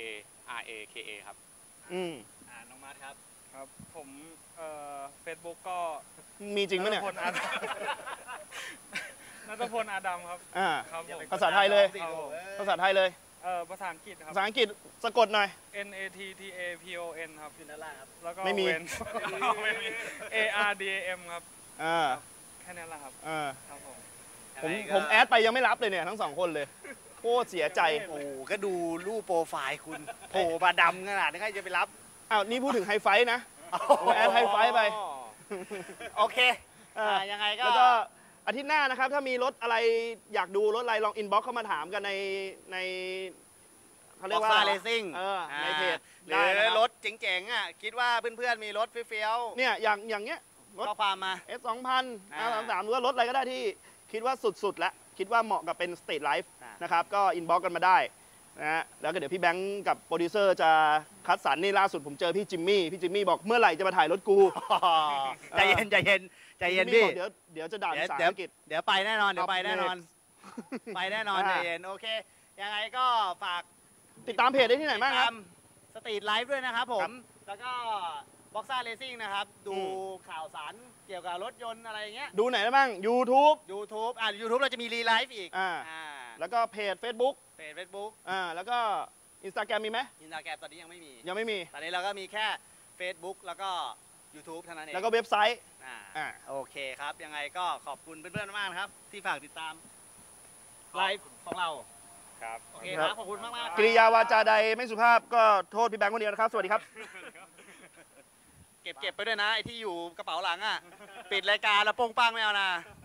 R A K A ครับอืมอ่าน้องมาร์ทครับครับ ผมเอ่อเฟซบุ๊กก็มีจริงไหมเนี่ยนัทพลอาดัม นัทพลอาดัมครับอ่าครับผมภาษาไทยเลยครับผมภาษาไทยเลยเอ่อภาษาอังกฤษครับภาษาอังกฤษสะกดหน่อย N A T T A P O N ครับคือนั่นแหละครับแล้วก็ไม่มีเว้น ไม่มี A R D A M ครับอ่าแค่นั้นแหละครับอ่าครับผมผมผมแอดไปยังไม่รับเลยเนี่ยทั้งสองคนเลยโคตรเสียใจโอ้โหก็ดูรูปโปรไฟล์คุณโผล่มาดำขนาดนี้ใครจะไปรับอ้าวนี่พูดถึงไฮไฟท์นะผมแอดไฮไฟท์ไปโอเคอ่าอ่ายังไงก็แล้วก็อาทิตย์หน้านะครับ ถ้ามีรถอะไรอยากดูรถอะไรลองอินบ็อกเข้ามาถามกันในในเขาเรียกว่า Boxer Racing เออในเพจหได้รือนะครับรถเจ๋งๆอ่ะคิดว่าเพื่อนๆมีรถเฟี้ยวเนี่ยอย่างอย่างเงี้ยๆรถข้อความมาเอสสองพันอ่าอาร์สามสามหรือว่ารถอะไรก็ได้ที่คิดว่าสุดๆแล้วคิดว่าเหมาะกับเป็นสตรีทไลฟ์อ่านนะครับก็อินบ็อกกันมาได้นะฮะแล้วก็เดี๋ยวพี่แบงค์กับโปรดิวเซอร์จะคัดสรรนี่ล่าสุดผมเจอพี่จิมมี่พี่จิมมี่บอกเมื่อไหร่จะมาถ่ายรถกูใจเย็นใจเย็นใจเย็นจิมมี่พี่บอกเดี๋ยวเดี๋ยวจะด่าเดี๋ยวภาษาเดี๋ยวอังกฤษเดี๋ยวไปแน่นอนเดี๋ยวไป Upgrade แน่นอน ไปแน่นอนอ่าใจเย็นโอเค ยังไงก็ฝากติดตามเพจได้ที่ไหนบ้างครับสตรีทไลฟ์ด้วยนะครับผครัมบแล้วก็บ็อกซ่าเรซิ่งนะครับ ดูอืมข่าวสารเกี่ยวกับรถยนต์อะไรอย่างเงี้ยดูไหนได้บ้าง YouTube YouTube อ่า YouTube เราจะมีรีไลฟ์อีกอ่าอ่าแล้วก็เพจ Facebook เพจ Facebook อ่าแล้วก็ Instagram มีไหมอินสตาแกรมตอนนี้ยังไม่มียังไม่มีตอนนี้เราก็มีแค่ Facebook แล้วก็ YouTube เท่านั้นเองแล้วก็เว็บไซต์อ่าอ่าโอเคครับ ยังไงก็ขอบคุณเพื่อนๆมากๆนะครับ ที่ฝากติดตามไลฟ์ของเราครับโอเคครับ ขอบคุณมากๆกริยาวาจาใดไม่สุภาพก็โทษพี่แบงค์คนเดียวนะครับ สวัสดีครับเก็บเก็บไปด้วยนะ ไอ้ที่อยู่กระเป๋าหลังอ่ะ ปิดรายการแล้วโป้งปังไม่เอานะ